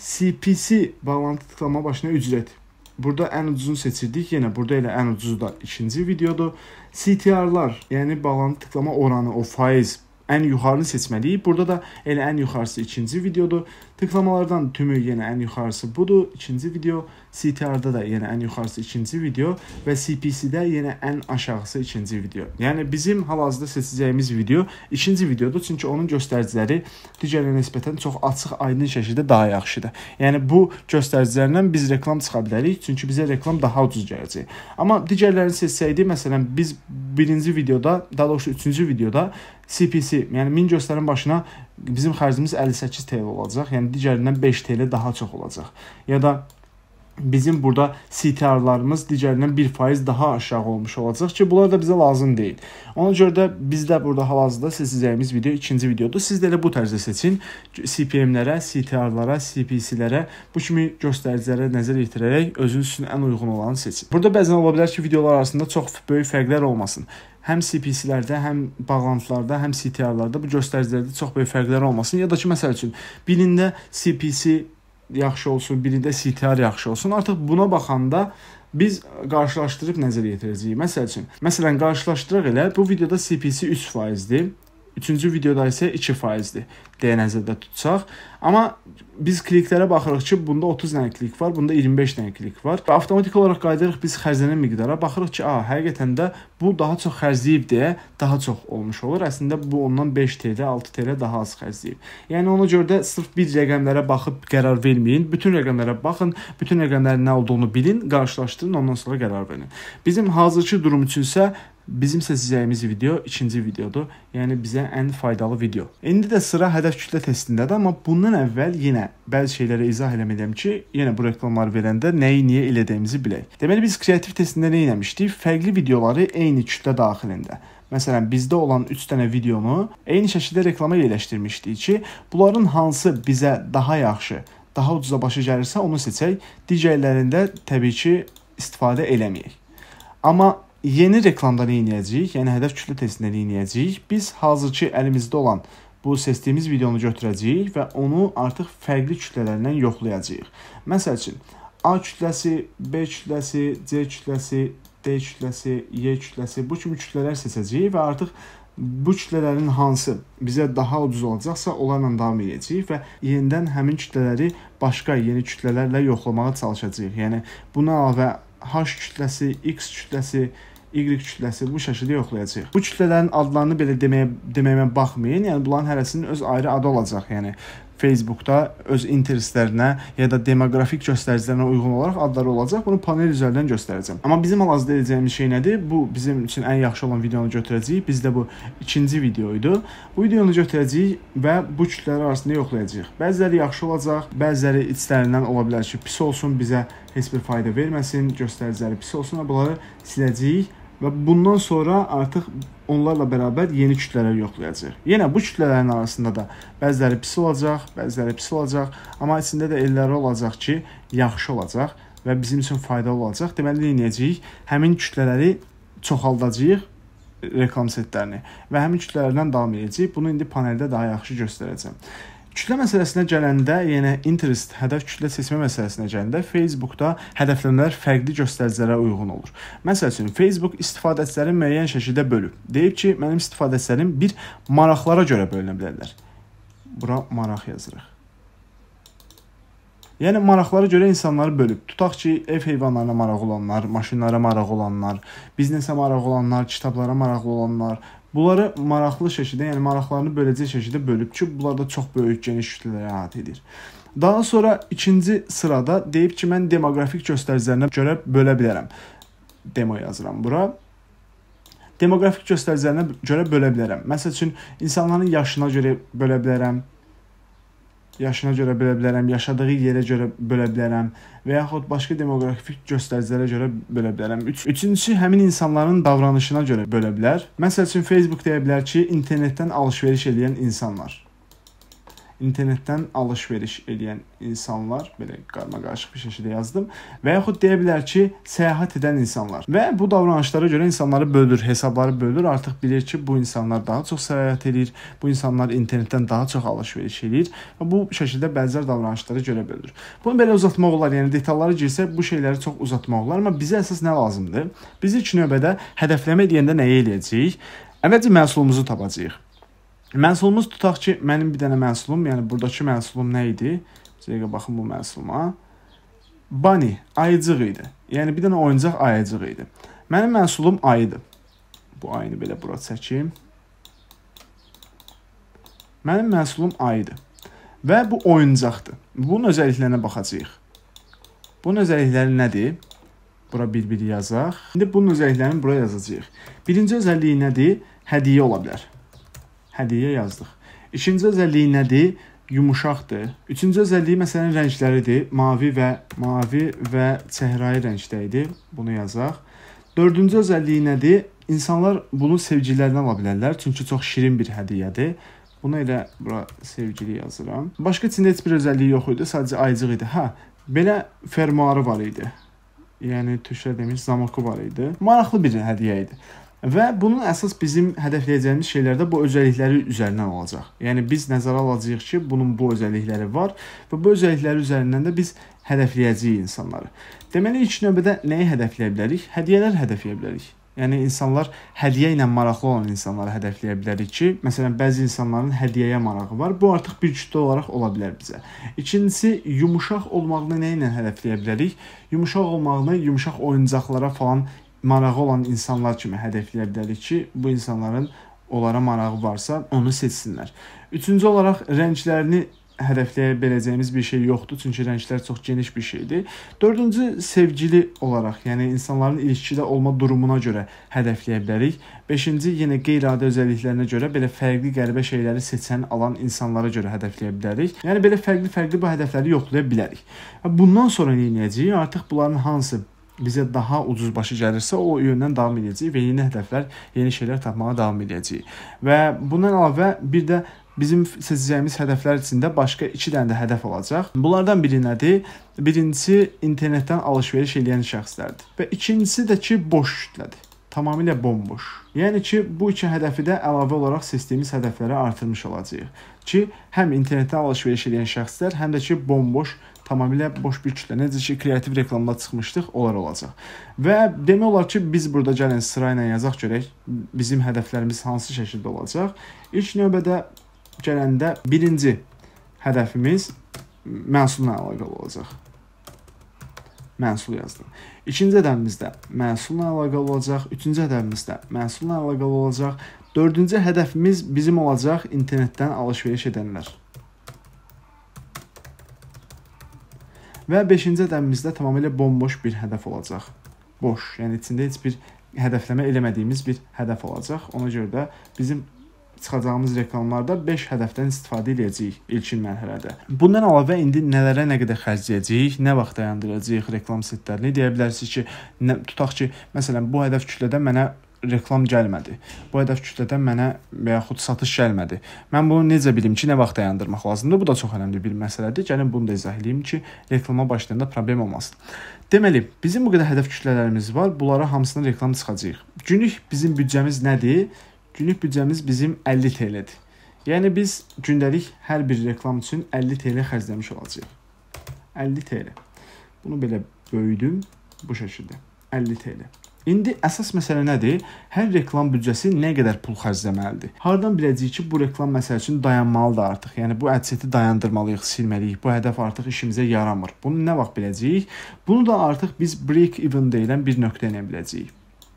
[SPEAKER 1] CPC bağlantı tıklama başına ücret. Burada ən ucuzunu seçirdik. Yenə burada elə ən ucuzu da ikinci videodur. CTR-lar, yəni bağlantı tıklama oranı, o faiz ən yuxarını seçməliyik. Burada da elə ən yuxarısı ikinci videodur. Tıklamalardan tümü yenə ən yuxarısı budur, ikinci video. CTR-da da yenə ən yuxarısı ikinci video və CPC-də yenə ən aşağısı ikinci video. Yəni bizim hal-hazırda seçəcəyimiz video ikinci videodur, çünki onun göstəriciləri digərlərinə nisbətən çox açıq, aydın şəkildə daha yaxşıdır. Yəni bu göstəricilərdən biz reklam çıxa bilərik, çünki bizə reklam daha ucuz gələcək. Amma digərlərini seçsəydik, məsələn biz birinci videoda, daha doğrusu üçüncü videoda CPC, yəni 1000 göstərim başına bizim xərcimiz 58 TL olacaq. Yəni digərindən 5 TL daha çox olacaq. Ya da bizim burada CTR-larımız digərindən 1% daha aşağı olmuş olacaq ki, bunlar da bizə lazım deyil. Ona görə də bizdə burada hal-hazırda seçəcəyimiz video ikinci videodur. Siz də elə bu tərzdə seçin. CPM-lərə, CTR-lara, CPC-lərə, bu kimi göstəricilərə nəzər yetirərək özünüz üçün ən uyğun olanı seçin. Burada bəzən ola bilər ki, videolar arasında çox böyük fərqlər olmasın. həm CPC-lərdə, həm bağlantılarda, həm CTR-larda bu göstəricilərdə çox böyük fərqlər olmasın. Ya da ki, məsəl üçün, birində CPC yaxşı olsun, birində CTR yaxşı olsun. Artıq buna baxanda biz qarşılaşdırıb nəzərə yetirəcəyik. Məsələn, qarşılaşdıraq elə, bu videoda CPC 3%-dir. Üçüncü videoda isə 2%-dir deyə nəzərdə tutsaq. Amma biz kliklərə baxırıq ki, bunda 30 dənə klik var, bunda 25 dənə klik var. Və avtomatik olaraq qayıdırıq biz xərclənən miqdara. Baxırıq ki, həqiqətən də bu daha çox xərcləyib deyə daha çox olmuş olur. Əslində bu ondan 5 TL, 6 TL daha az xərcləyib. Yəni ona görə də sırf bir rəqəmlərə baxıb qərar verməyin. Bütün rəqəmlərə baxın, bütün rəqəmlərin nə olduğunu bilin, qarşılaşdırın, ondan sonra qərar verin. Bizim hazırki durum üçünsə bizim seçəcəyimiz video ikinci videodur. Yəni bizə ən faydalı video. İndi də sıra hədəf kütlə testindədir, amma bundan əvvəl yenə bəzi şeyləri izah eləməliyəm ki, yenə bu reklamları verəndə nəyi niyə elədiyimizi bilək. Deməli biz kreativ testində nə etmişdik? Fərqli videoları eyni kütlə daxilində. Məsələn, bizdə olan 3 dənə videonu eyni şəkildə reklama yerləşdirmişdik ki, bunların hansı bizə daha yaxşı, daha ucuza başa gəlirsə onu seçək. Digərlərində təbii ki, istifadə eləməyək. Amma yeni reklamda nə edəcəyik? Yəni hədəf kütlə testində nə edəcəyik? Biz hazırki əlimizdə olan bu seçdiyimiz videonu götürəcəyik və onu artıq fərqli kütlələrlə yoxlayacağıq. Məsəl üçün, A kütləsi, B kütləsi, C kütləsi, D kütləsi, Y kütləsi, bu kimi kütlələr seçəcəyik və artıq bu kütlələrin hansı bizə daha ucuz olacaqsa, onlarla davam edəcəyik və yenidən həmin kütlələri başqa yeni kütlələrlə yoxlamağa çalışacağıq. Yəni buna əlavə H kütləsi, X kütləsi, Y kütləsi bu şəkildə yoxlayacağıq. Bu kütlələrin adlarını belə deməyimə baxmayın. Yəni bunların hərəsinin öz ayrı adı olacaq. Yəni Facebookda öz interestlərinə ya da demoqrafik göstəricilərinə uyğun olaraq adları olacaq. Bunu panel üzərindən göstərəcəm. Amma bizim hal-hazırda edəcəyimiz şey nədir? Bu bizim üçün ən yaxşı olan videonu götürəcəyik. Bizdə bu ikinci video idi. Bu videonu götürəcəyik və bu kütlələr arasında yoxlayacağıq. Bəziləri yaxşı olacaq, bəziləri içlərindən ola bilər ki, pis olsun, bizə heç bir fayda verməsin, göstəriciləri pis olsun və bunları siləcəyik. Və bundan sonra artıq onlarla bərabər yeni kütlələr yoxlayacağıq. Yenə bu kütlələrin arasında da bəziləri pis olacaq, bəziləri pis olacaq, amma içində də elləri olacaq ki, yaxşı olacaq və bizim üçün faydalı olacaq. Deməli, nə edəcəyik? Həmin kütlələri çoxaldacağıq, reklam setlərini və həmin kütlələrdən davam edəcəyik. Bunu indi paneldə daha yaxşı göstərəcəm. Kütlə məsələsinə gələndə, yəni interest, hədəf kütlə seçmə məsələsinə gələndə Facebookda hədəfləmələr fərqli göstəricilərə uyğun olur. Məsəl üçün, Facebook istifadəçiləri müəyyən şəkildə bölüb. Deyib ki, mənim istifadəçilərim bir maraqlara görə bölünə bilərlər. Bura maraq yazırıq. Yəni maraqlara görə insanları bölüb. Tutaq ki, ev heyvanlarına maraq olanlar, maşınlara maraq olanlar, biznesə maraq olanlar, kitablara maraqlı olanlar, bunları maraqlı şəkildə, yəni maraqlarını böləcək şəkildə bölüb ki, bunlar da çox böyük geniş kütlələrə əhatə edir. Daha sonra ikinci sırada deyib ki, mən demoqrafik göstəricilərinə görə bölə bilərəm. Demo yazıram bura. Demoqrafik göstəricilərinə görə bölə bilərəm. Məsəl üçün, insanların yaşına görə bölə bilərəm. Yaşına görə bölə bilərəm, yaşadığı yerə görə bölə bilərəm və yaxud başqa demoqrafik göstəricilərə görə bölə bilərəm. Üçüncüsü, həmin insanların davranışına görə bölə bilər. Məsəl üçün, Facebook deyə bilər ki, internetdən alış-veriş edən insanlar. İnternetdən alış-veriş edən insanlar, belə qarma-qarışıq bir şəkildə yazdım. Və yaxud deyə bilər ki, səyahət edən insanlar. Və bu davranışlara görə insanları bölür, hesabları bölür. Artıq bilir ki, bu insanlar daha çox səyahət edir, bu insanlar internetdən daha çox alış-veriş edir və bu şəkildə bənzər davranışlara görə bölür. Bunu belə uzatmaq olar, yəni detallara girsək bu şeyləri çox uzatmaq olar, amma bizə əsas nə lazımdır? Biz ilk növbədə hədəfləmə edəndə nəyi eləyəcəyik? Əvvəlcə məhsulumuzu tapacağıq. Məhsulumuz tutaq ki, mənim bir dənə məhsulum, yəni buradakı məhsulum nə idi? Sizə baxın bu məhsuluma. Bunny, ayıcıq idi. Yəni bir dənə oyuncaq ayıcıq idi. Mənim məhsulum ayıdır. Bu ayını belə bura çəkim. Mənim məhsulum ayıdır. Və bu oyuncaqdır. Bunun özəlliklərinə baxacağıq. Bunun özəllikləri nədir? Bura bir-bir yazaq. İndi bunun özəlliklərini bura yazacağıq. Birinci özəlliyi nədir? Hədiyyə ola bilər. Hədiyyə yazdıq. İkinci özəlliyi nədir? Yumuşaqdır. Üçüncü özəlliyi məsələn rəngləridir. Mavi və çəhrayı rəngdə idi. Bunu yazaq. Dördüncü özəlliyi nədir? İnsanlar bunu sevgililərinə ala bilərlər. Çünki çox şirin bir hədiyyədir. Bunu elə bura sevgili yazıram. Başqa içində heç bir özəlliyi yox idi. Sadəcə ayıcıq idi. Belə fermuarı var idi. Yəni tüşə demiş, zamoku var idi. Maraqlı bir hədiyyə idi. Və bunun əsas bizim hədəfləyəcəyimiz şeylər də bu özəllikləri üzərindən olacaq. Yəni biz nəzərə alacağıq ki, bunun bu özəllikləri var və bu özəllikləri üzərindən də biz hədəfləyəcəyik insanları. Deməli, ilk növbədə nəyi hədəfləyə bilərik? Hədiyyələr hədəfləyə bilərik. Yəni insanlar hədiyyə ilə maraqlı olan insanları hədəfləyə bilərik ki, məsələn, bəzi insanların hədiyyəyə marağı var. Bu artıq bir kütlə olaraq ola bilər bizə. İkincisi, yumuşaq olmağını nə ilə hədəfləyə bilərik? Yumuşaq olmağını yumuşaq oyuncaqlara falan marağı olan insanlar kimi hədəfləyə bilərik ki, bu insanların onlara marağı varsa onu seçsinlər. Üçüncü olaraq rənglərini hədəfləyə biləcəyimiz bir şey yoxdur, çünki rənglər çox geniş bir şeydir. Dördüncü, sevgili olaraq, yəni insanların ilişkidə olma durumuna görə hədəfləyə bilərik. Beşinci, yenə qeyri-adi özəlliklərinə görə belə fərqli qəribə şeyləri seçən, alan insanlara görə hədəfləyə bilərik. Yəni belə fərqli bu hədəfləri yoxlaya bilərik. Bundan sonra nə edəcəyik? Artıq bunların hansı bizə daha ucuz başa gəlirsə, o yöndən davam edəcəyik və yeni hədəflər, yeni şeylər tapmağa davam edəcəyik. Və bundan əlavə bir də bizim seçəcəyimiz hədəflər içində başqa 2 dənə də hədəf olacaq. Bunlardan biri nədir? Birincisi, internetdən alış-veriş edən şəxslərdir. Və ikincisi də ki, boş kütlədir. Tamamilə bomboş. Yəni ki, bu 2 hədəfi də əlavə olaraq seçdiyimiz hədəfləri artırmış olacağıq. Ki, həm internetdən alış-veriş edən şəxslər, həm də ki, bomboş, tamamilə boş bir kütlə. Necə ki, kreativ reklamda çıxmışdıq, onlar olacaq. Və demək olar ki, biz burada gəlin sırayla yazaq görək, bizim hədəflərimiz hansı şəkildə olacaq. İlk növbədə gələndə birinci hədəfimiz məhsulla əlaqəli olacaq. Məhsul yazdım. İkinci hədəfimizdə məhsulla əlaqəli olacaq. Üçüncü hədəfimizdə məhsulla əlaqəli olacaq. Dördüncü hədəfimiz bizim olacaq internetdən alış-veriş edənlər. Və 5-ci hədəfimizdə tamamilə bomboş bir hədəf olacaq. Boş, yəni içində heç bir hədəfləmə eləmədiyimiz bir hədəf olacaq. Ona görə də bizim çıxacağımız reklamlarda 5 hədəfdən istifadə edəcəyik ilkin mərhələdə. Bundan əlavə indi nələrə nə qədər xərcləyəcəyik, nə vaxt dayandıracağıq reklam setlərini deyə bilərsiniz ki, tutaq ki, məsələn, bu hədəf kütlədə mənə reklam gəlmədi. Bu hədəf kütlədən mənə və yaxud satış gəlmədi. Mən bunu necə bilim ki, nə vaxt dayandırmaq lazımdır? Bu da çox önəmli bir məsələdir. Gəlin bunu da izah edeyim ki, reklama başlayanda problem olmasın. Deməli, bizim bu qədər hədəf kütlələrimiz var. Bunlara hamısına reklam çıxacağıq. Günlük bizim büdcəmiz nədir? Günlük büdcəmiz bizim 50 TL-dir. Yəni biz gündəlik hər bir reklam üçün 50 TL xərcləmiş olacağıq. 50 TL. Bunu belə böyüdüm bu şəkildə. 50 TL. İndi əsas məsələ nədir? Hər reklam büdcəsi nə qədər pul xərcləməlidir? Hardan biləcəyik ki, bu reklam məsəl üçün dayanmalıdır artıq? Yəni bu adseti dayandırmalıyıq, silməliyik. Bu hədəf artıq işimizə yaramır. Bunu nə vaxt biləcəyik? Bunu da artıq biz break even deyilən bir nöqtə ilə biləcəyik.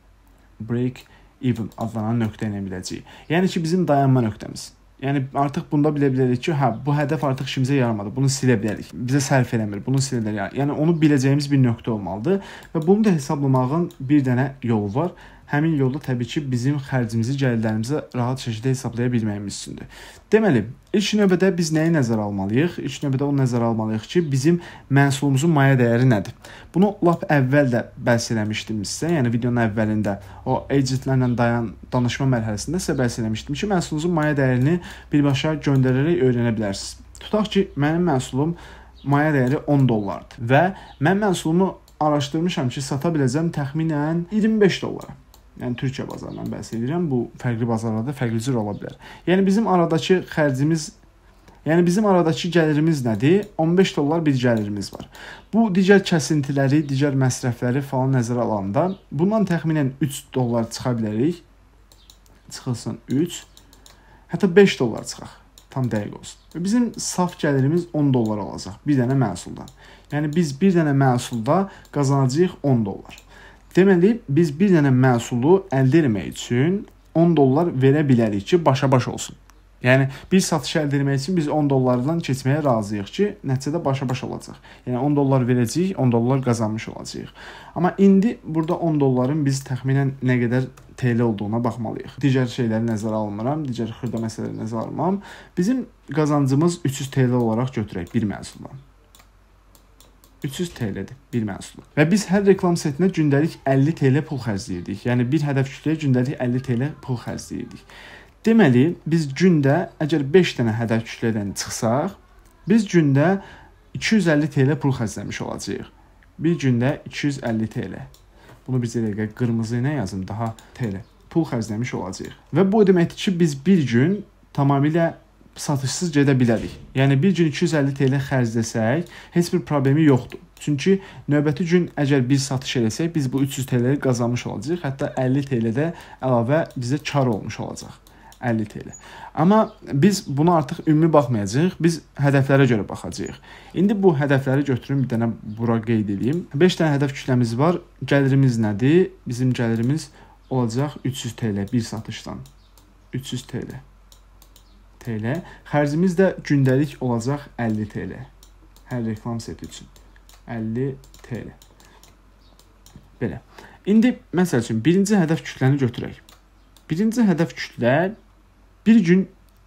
[SPEAKER 1] Break even adlanan nöqtə ilə biləcəyik. Yəni ki, bizim dayanma nöqtəmiz. Yəni artıq bunda bilə bilərik ki, hə, bu hədəf artıq işimizə yaramadı. Bunu silə bilərik. Bizə sərf eləmir. Bunu silə bilərik. Yəni onu biləcəyimiz bir nöqtə olmalıdır və bunu da hesablamağın bir dənə yolu var. Həmin yolda təbii ki, bizim xərcimizi, gəlirlərimizi rahat şəkildə hesablaya bilməyimiz üçündür. Deməli, ilk növbədə biz nəyi nəzərə almalıyıq? İlk növbədə onu nəzərə almalıyıq ki, bizim məhsulumuzun maya dəyəri nədir? Bunu lap əvvəl də bəhs eləmişdim sizə, yəni videonun əvvəlində o agentlərlə danışma mərhələsində sizə bəhs eləmişdim ki, məhsulunuzun maya dəyərini birbaşa göndərərək öyrənə bilərsiniz. Tutaq ki, mənim məhsulum maya dəyəri $10 və mən məhsulumu araşdırmışam ki, sata biləcəm təxminən $25. Yəni Türkiyə bazarından bəhs edirəm. Bu fərqli bazarlarda fərqli cür ola bilər. Yəni bizim aradakı xərcimiz, yəni bizim aradakı gəlirimiz nədir? $15 bir gəlirimiz var. Bu digər kəsintiləri, digər məsrəfləri falan nəzərə alanda bundan təxminən $3 çıxa bilərik. Çıxılsın 3. Hətta $5 çıxaq. Tam dəqiq olsun. Və bizim saf gəlirimiz $10 olacaq bir dənə məhsuldan. Yəni biz bir dənə məhsulda qazanacağıq $10. Deməli, biz bir dənə məhsulu əldə etmək üçün $10 verə bilərik ki, başa-baş olsun. Yəni, bir satış əldə etmək üçün biz $10-dan keçməyə razıyıq ki, nəticədə başa-baş olacaq. Yəni, $10 verəcəyik, $10 qazanmış olacağıq. Amma indi burada $10-ın biz təxminən nə qədər TL olduğuna baxmalıyıq. Digər şeyləri nəzərə almıram, digər xırda məsələləri nəzərə almam. Bizim qazancımız 300 TL olaraq götürək bir məhsuldan. 300 TL-dir bir məhsul. Və biz hər reklam setinə gündəlik 50 TL pul xərcləyirdik. Yəni bir hədəf kütləyə gündəlik 50 TL pul xərcləyirdik. Deməli, biz gündə əgər 5 dənə hədəf kütlədən çıxsaq, biz gündə 250 TL pul xərcləmiş olacağıq. Bir gündə 250 TL. Bunu bir dəqiqə qırmızı ilə yazım, daha TL. pul xərcləmiş olacağıq. Və bu deməkdir ki, biz bir gün tamamilə satışsız gedə bilərik. Yəni bir gün 250 TL xərcləsək, heç bir problemi yoxdur. Çünki növbəti gün əgər bir satış eləsək, biz bu 300 TL-yi qazanmış olacağıq. Hətta 50 TL də əlavə bizə kar olmuş olacaq. 50 TL. Amma biz buna artıq ümumi baxmayacağıq. Biz hədəflərə görə baxacağıq. İndi bu hədəfləri götürüm, bir dənə bura qeyd edeyim. 5 dənə hədəf kütləmiz var. Gəlirimiz nədir? Bizim gəlirimiz olacaq 300 TL bir satışdan. 300 TL. Xərcimiz də gündəlik olacaq 50 TL. Hər reklam seti üçün. 50 TL. Belə. İndi məsəl üçün birinci hədəf kütləni götürək. Birinci hədəf kütlə bir gün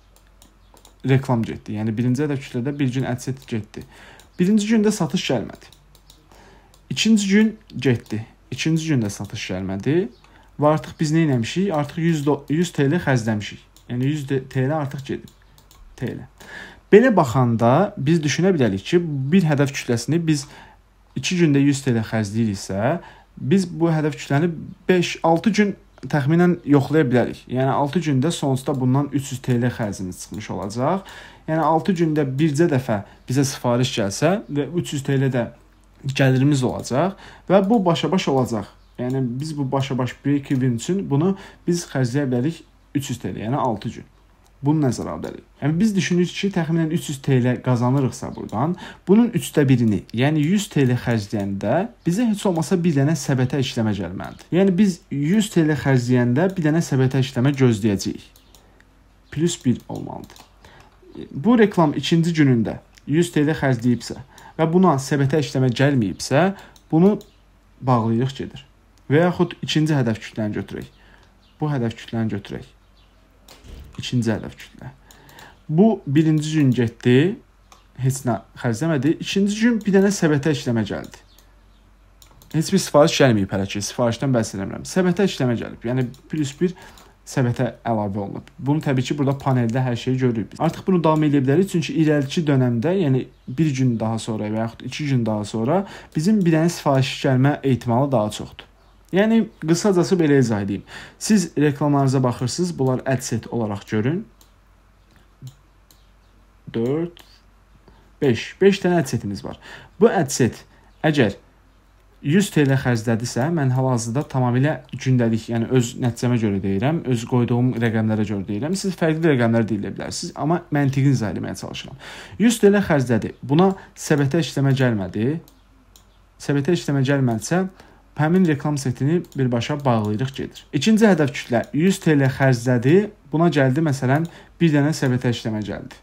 [SPEAKER 1] reklam getdi. Yəni birinci hədəf kütlədə bir gün adset getdi. Birinci gündə satış gəlmədi. İkinci gün getdi. İkinci gündə satış gəlmədi. Və artıq biz nə etmişik? Artıq 100 TL xərcləmişik. Yəni 100 TL artıq gedib. TL. Belə baxanda biz düşünə bilərik ki, bir hədəf kütləsini biz 2 gündə 100 TL xərcləyiriksə, biz bu hədəf kütləni 5-6 gün təxminən yoxlaya bilərik. Yəni 6 gündə sonuçda bundan 300 TL xərcimiz çıxmış olacaq. Yəni 6 gündə bircə dəfə bizə sifariş gəlsə və 300 TL də gəlirimiz olacaq və bu başa-baş olacaq. Yəni biz bu başa-baş break-even üçün bunu biz xərcləyə bilərik 300 TL, yəni 6 gün. Bunu nəzərə alırıq. Yəni biz düşünürük ki, təxminən 300 TL qazanırıqsa buradan, bunun 1/3-ni, yəni 100 TL xərcləyəndə bizə heç olmasa bir dənə səbətə işləmə gəlməlidir. Yəni biz 100 TL xərcləyəndə bir dənə səbətə işləmə gözləyəcəyik. Plus 1 olmalıdır. Bu reklam ikinci günündə 100 TL xərcləyibsə və buna səbətə işləmə gəlməyibsə, bunu bağlayırıq gedir. Və yaxud ikinci hədəf kütləni götürək. Bu hədəf kütləni götürək. İkinci hədəf kütlə. Bu birinci gün getdi, heç nə xərcləmədi. İkinci gün bir dənə səbətə işləmə gəldi. Heç bir sifariş gəlməyib hələ ki, sifarişdən bəhs eləmirəm. Səbətə işləmə gəlib. Yəni plus 1 səbətə əlavə olunub. Bunu təbii ki, burada paneldə hər şeyi görürük. Artıq bunu davam edə bilərik, çünki irəlik dönəmdə, yəni bir gün daha sonra və yaxud 2 gün daha sonra bizim bir dənə sifariş gəlmə ehtimalı daha çoxdur. Yəni, qısacası belə izah edeyim. Siz reklamlarınıza baxırsınız, bunlar adset olaraq görün. 4, 5 dənə adsetimiz var. Bu adset əgər 100 TL xərclədisə, mən hal-hazırda tamamilə gündəlik, yəni öz nəticəmə görə deyirəm, öz qoyduğum rəqəmlərə görə deyirəm. Siz fərqli rəqəmlər deyilə bilərsiniz, amma məntiqin izah etməyə çalışıram. 100 TL xərclədi, buna səbətə işləmə gəlmədi. Səbətə işləmə gəlmədisə, həmin reklam setini birbaşa bağlayırıq gedir. İkinci hədəf kütlə 100 TL xərclədi, buna gəldi məsələn bir dənə səbətə işləmə gəldi.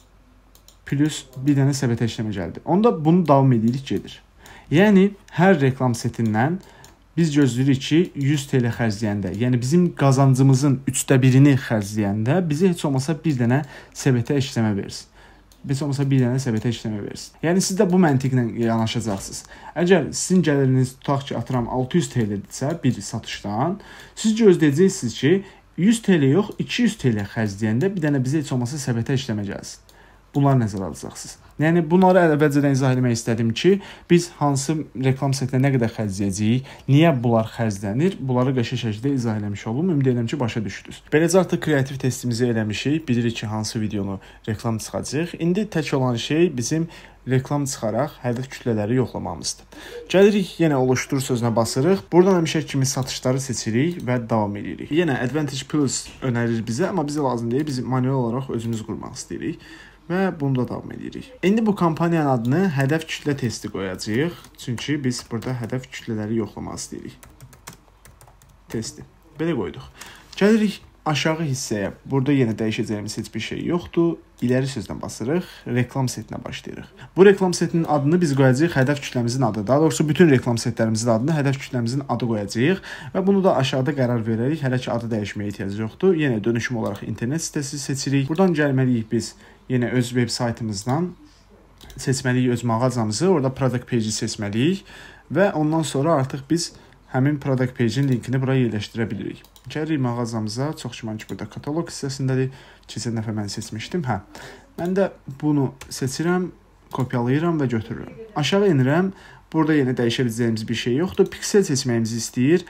[SPEAKER 1] Plus bir dənə səbətə işləmə gəldi. Onda bunu davam edirik gedir. Yəni hər reklam setindən biz gözləyirik ki 100 TL xərcləyəndə, yəni bizim qazancımızın 1/3-ni xərcləyəndə bizə heç olmasa bir dənə səbətə işləmə versin. Heç olmasa bir dənə səbətə işləmə versin. Yəni siz də bu məntiqlə yanaşacaqsınız. Əgər sizin gəliriniz tutaq ki, atıram 600 TL-dirsə bir satışdan, siz gözləyəcəksiniz ki 100 TL yox, 200 TL xərcləyəndə bir dənə bizə heç olmasa səbətə işləmə gəlsin. Bunları nəzərə alacaqsınız. Yəni bunları əvvəlcədən izah etmək istədim ki, biz hansı reklam setinə nə qədər xərcləyəcəyik, niyə bunlar xərclənir, bunları qəşəng şəkildə izah eləmiş olum. Ümid edirəm ki, başa düşdünüz. Beləcə artıq kreativ testimizi eləmişik, bilirik ki, hansı videonu reklam çıxacaq. İndi tək olan şey bizim reklam çıxaraq hədəf kütlələri yoxlamamızdır. Gəlirik, yenə oluşdur sözünə basırıq. Buradan həmişə kimi satışları seçirik və davam edirik. Yenə Advantage Plus önərir bizə, amma bizə lazım deyil. Biz manuel olaraq özümüz qurmaq istəyirik. Və bunu da davam edirik. İndi bu kampaniyanın adını hədəf kütlə testi qoyacağıq. Çünki biz burada hədəf kütlələri yoxlamaq istəyirik. Testi. Belə qoyduq. Gəlirik aşağı hissəyə. Burada yenə dəyişəcəyimiz heç bir şey yoxdur. İləri sözdən basırıq. Reklam setinə başlayırıq. Bu reklam setinin adını biz qoyacağıq hədəf kütləmizin adı. Daha doğrusu bütün reklam setlərimizin adını hədəf kütləmizin adı qoyacağıq. Və bunu da aşağıda qərar verərik. Hələ ki adı dəyişməyə ehtiyac yoxdur. Yenə dönüşüm olaraq internet sitəsi seçirik. Buradan gəlməliyik biz yenə öz veb saytımızdan seçməliyik öz mağazamızı. Orada product page-i seçməliyik və ondan sonra artıq biz həmin product page-in linkini bura yerləşdirə bilirik. Gəlirik mağazamıza. Çox güman ki, burada kataloq hissəsindədir. Keçən dəfə mən seçmişdim. Mən də bunu seçirəm, kopyalayıram və götürürəm. Aşağı inirəm. Burada yenə dəyişə biləcəyimiz bir şey yoxdur. Piksel seçməyimizi istəyir.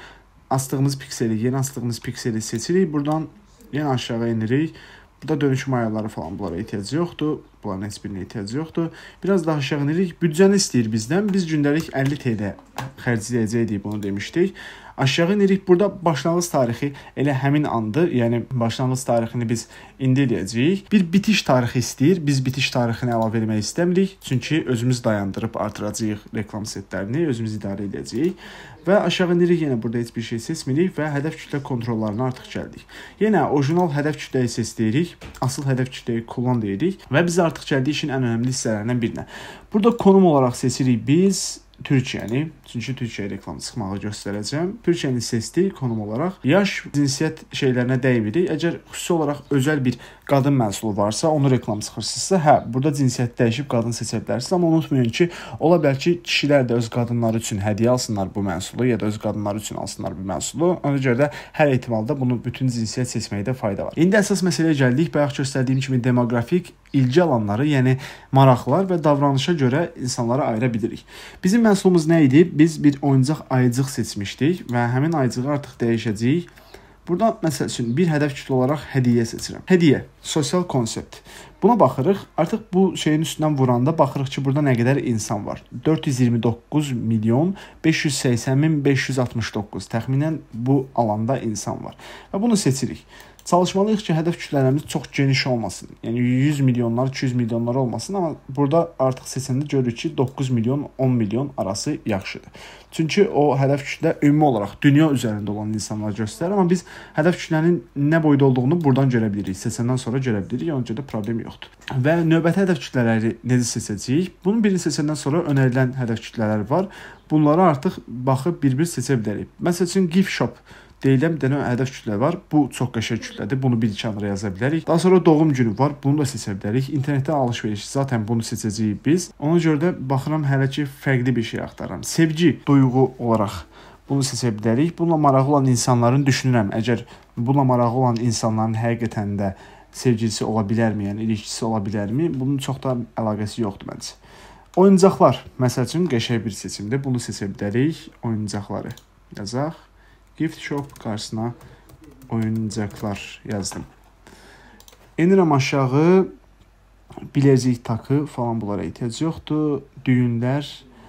[SPEAKER 1] astığımız pikseli, yeni astığımız pikseli seçirik. Buradan yenə aşağı enirik. Burada dönüşüm ayarları falan bunlara ehtiyac yoxdur. Bunların heç birinə ehtiyac yoxdur. Biraz daha aşağı enirik. Büdcəni istəyir bizdən. Biz gündəlik 50 TL xərcləyəcəkdik, bunu demişdik. Aşağı enirik. Burada başlanğıc tarixi elə həmin andır. Yəni başlanğıc tarixini biz indi eləyəcəyik. Bir bitiş tarixi istəyir. Biz bitiş tarixini əlavə etmək istəmirik. Çünki özümüz dayandırıb artıracağıq reklam setlərini, özümüz idarə edəcəyik. Və aşağı enirik. Yenə burada heç bir şey seçmirik və hədəf kütlə kontrollarına artıq gəldik. Yenə orijinal hədəf kütləyi seçdirik. Asıl hədəf kütləyi kullan deyirik və biz artıq gəldik işin ən önəmli hissələrindən birinə. Burada konum olaraq seçirik biz Türkiyəni, çünki Türkiyə reklamı çıxmağı göstərəcəm. Türkiyəni seçdik konum olaraq. Yaş, cinsiyyət şeylərinə dəymirik. Əgər xüsusi olaraq özəl bir qadın məhsulu varsa, onu reklam çıxırsınızsa, hə, burada cinsiyyət dəyişib qadın seçə bilərsiniz. Amma unutmayın ki, ola bilər ki, kişilər də öz qadınları üçün hədiyyə alsınlar bu məhsulu ya da öz qadınları üçün alsınlar bu məhsulu. Ona görə də hər ehtimalda bunu bütün cinsiyyət seçməkdə fayda var. İndi əsas məsələyə gəldik. Bayaq göstərdiyim kimi demoqrafik ilgi alanları, yəni maraqlar və davranışa görə insanları ayıra bilirik. Bizim məhsulumuz nə idi? Biz bir oyuncaq ayıcıq seçmişdik və həmin ayıcığı artıq dəyişəcəyik. Burada məsəl üçün bir hədəf kütlə olaraq hədiyyə seçirəm. Hədiyyə, sosial konsept. Buna baxırıq. Artıq bu şeyin üstündən vuranda baxırıq ki, burada nə qədər insan var. 429 milyon 580 min 569. Təxminən bu alanda insan var. Və bunu seçirik. Çalışmalıyıq ki, hədəf kütlələrimiz çox geniş olmasın. Yəni 100 milyonlar, 200 milyonlar olmasın, amma burada artıq seçəndə görürük ki, 9 milyon, 10 milyon arası yaxşıdır. Çünki o hədəf kütlə ümumi olaraq dünya üzərində olan insanlar göstərir, amma biz hədəf kütlənin nə boyda olduğunu buradan görə bilirik. Seçəndən sonra görə bilirik, ona görə də problem yoxdur. Və növbəti hədəf kütlələri necə seçəcəyik? Bunun birini seçəndən sonra önərilən hədəf kütlələr var. Bunları artıq baxıb bir-bir seçə bilərik. Məsəl üçün gift shop deyilən bir dənə hədəf kütlə var. Bu çox qəşəng kütlədir. Bunu bir kənara yaza bilərik. Daha sonra doğum günü var. Bunu da seçə bilərik. İnternetdən alış-veriş zaten bunu seçəcəyik biz. Ona görə də baxıram hələ ki fərqli bir şey axtarıram. Sevgi duyğu olaraq bunu seçə bilərik. Bununla maraqlı olan insanların düşünürəm. Əgər bununla maraqlı olan insanların həqiqətən də sevgilisi ola bilərmi, yəni ilişkisi ola bilərmi? Bunun çox da əlaqəsi yoxdur məncə. Oyuncaqlar məsəl üçün qəşəng bir seçimdir. Bunu seçə bilərik. Oyuncaqları yazaq. Gift shop qarşısına oyuncaqlar yazdım. Enirəm aşağı. Biləzik takı falan bunlara ehtiyac yoxdur. Düyünlər,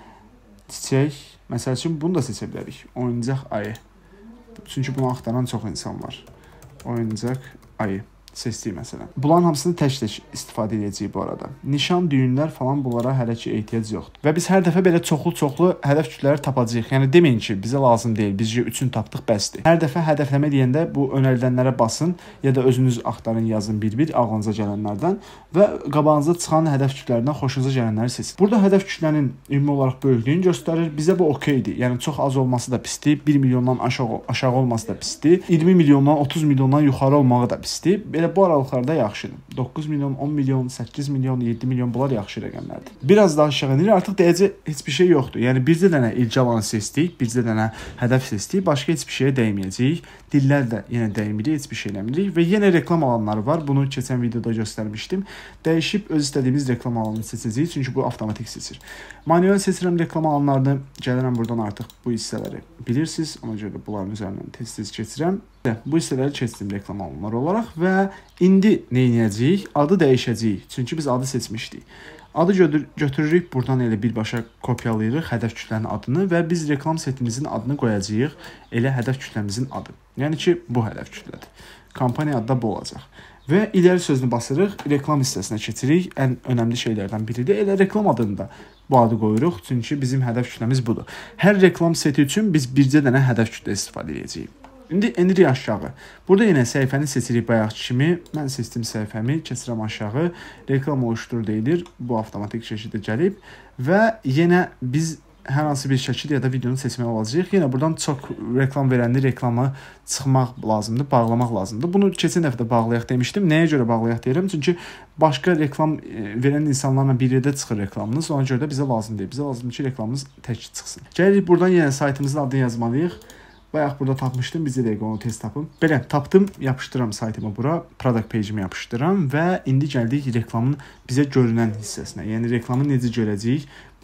[SPEAKER 1] çiçək. Məsəl üçün bunu da seçə bilərik. Oyuncaq ayı. Çünki bunu axtaran çox insan var. Oyuncaq ayı. Seçdik məsələn. Bunların hamısını tək-tək istifadə edəcəyik bu arada. Nişan, düyünlər falan bunlara hələ ki ehtiyac yoxdur. Və biz hər dəfə belə çoxlu hədəf kütlələri tapacağıq. Yəni deməyin ki, bizə lazım deyil, bizcə 3-ünü tapdıq, bəsdir. Hər dəfə hədəfləmə deyəndə bu önərilənlərə basın ya da özünüz axtarın, yazın bir-bir ağlınıza gələnlərdən və qabağınıza çıxan hədəf kütlərindən xoşunuza gələnləri seçin. Burada hədəf kütlənin ümumi olaraq böyüklüyünü göstərir. Bizə bu okeydir. Yəni çox az olması da pisdir. 1 milyondan aşağı olması da pisdir. 20 milyondan 30 milyondan yuxarı olmağı da pisdir. Bu aralıqlarda yaxşıdır. 9 milyon, 10 milyon, 8 milyon, 7 milyon bunlar yaxşı rəqəmlərdir. Biraz daha aşağı enirik, artıq deyəcək heç bir şey yoxdur. Yəni bircə dənə ilgi alanı seçdik, bircə dənə hədəf seçdik, başqa heç bir şeyə dəyməyəcəyik. Dillər də yenə dəymirik, heç bir şey eləmirik və yenə reklam alanları var. Bunu keçən videoda göstərmişdim. Dəyişib öz istədiyimiz reklam alanını seçəcəyik, çünki bu avtomatik seçir. Manuel seçirəm reklam alanlarını, gəlirəm buradan artıq bu hissələri bilirsiniz. Ona görə bunların üzərindən tez-tez keçirəm. Bu hissələri keçdim reklam alanları olaraq və indi nə edəcəyik? Adı dəyişəcəyik. Çünki biz adı seçmişdik. Adı götürürük, buradan elə birbaşa kopyalayırıq hədəf kütlənin adını və biz reklam setimizin adını qoyacağıq elə hədəf kütləmizin adı. Yəni ki, bu hədəf kütlədir. Kampaniya adı da bu olacaq. Və iləri sözünü basırıq, reklam hissəsinə keçirik. Ən önəmli şeylərdən biridir. Elə reklam adını da bu adı qoyuruq, çünki bizim hədəf kütləmiz budur. Hər reklam seti üçün biz bircə dənə hədəf kütlə istifadə edəcəyik. İndi enirik aşağı. Burada yenə səhifəni seçirik bayaq kimi. Mən seçdim səhifəmi, keçirəm aşağı. Reklam oluştur deyilir. Bu avtomatik şəkildə gəlib və yenə biz hər hansı bir şəkil ya da videonu seçmək olacaq. Yenə buradan çox reklam verəndə reklamı çıxmaq lazımdır, bağlamaq lazımdır. Bunu keçən dəfə də bağlayaq demişdim. Nəyə görə bağlayaq deyirəm? Çünki başqa reklam verən insanlarla bir yerdə çıxır reklamınız. Ona görə də bizə lazım deyil. Bizə lazımdır ki, reklamımız tək çıxsın. Gəlirik buradan yenə saytımızın adını yazmalıyıq. Bayaq burada tapmışdım, bizə dəqiqə onu tez tapım. Belə, tapdım, yapışdıram saytımı bura, product page-imi yapışdıram və indi gəldik reklamın bizə görünən hissəsinə. Yəni reklamı necə görəcəyik,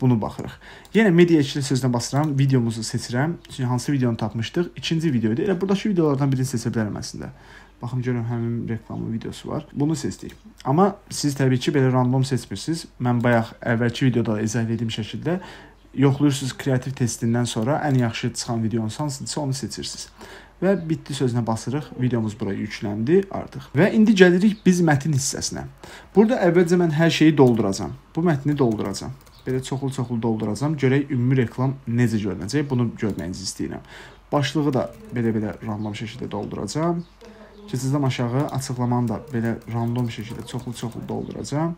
[SPEAKER 1] bunu baxırıq. Yenə media işlə sözünə basıram, videomuzu seçirəm. Çünki hansı videonu tapmışdıq? İkinci videoydu. Elə buradakı videolardan birini seçə bilərəm əslində. Baxın görün həmin reklamın videosu var. Bunu seçdik. Amma siz təbii ki belə random seçmirsiniz. Mən bayaq əvvəlki videoda izah etdiyim şəkildə yoxlayırsınız kreativ testindən sonra ən yaxşı çıxan videonuz hansıdırsa onu seçirsiniz. Və bitdi sözünə basırıq. Videomuz buraya yükləndi artıq. Və indi gəlirik biz mətn hissəsinə. Burada əvvəlcə mən hər şeyi dolduracam. Bu mətni dolduracam. Belə çoxlu dolduracam. Görək ümumi reklam necə görünəcək. Bunu görməyinizi istəyirəm. Başlığı da belə random şəkildə dolduracam. Keçəcəm aşağı, açıqlamanı da belə random şəkildə çoxlu dolduracam.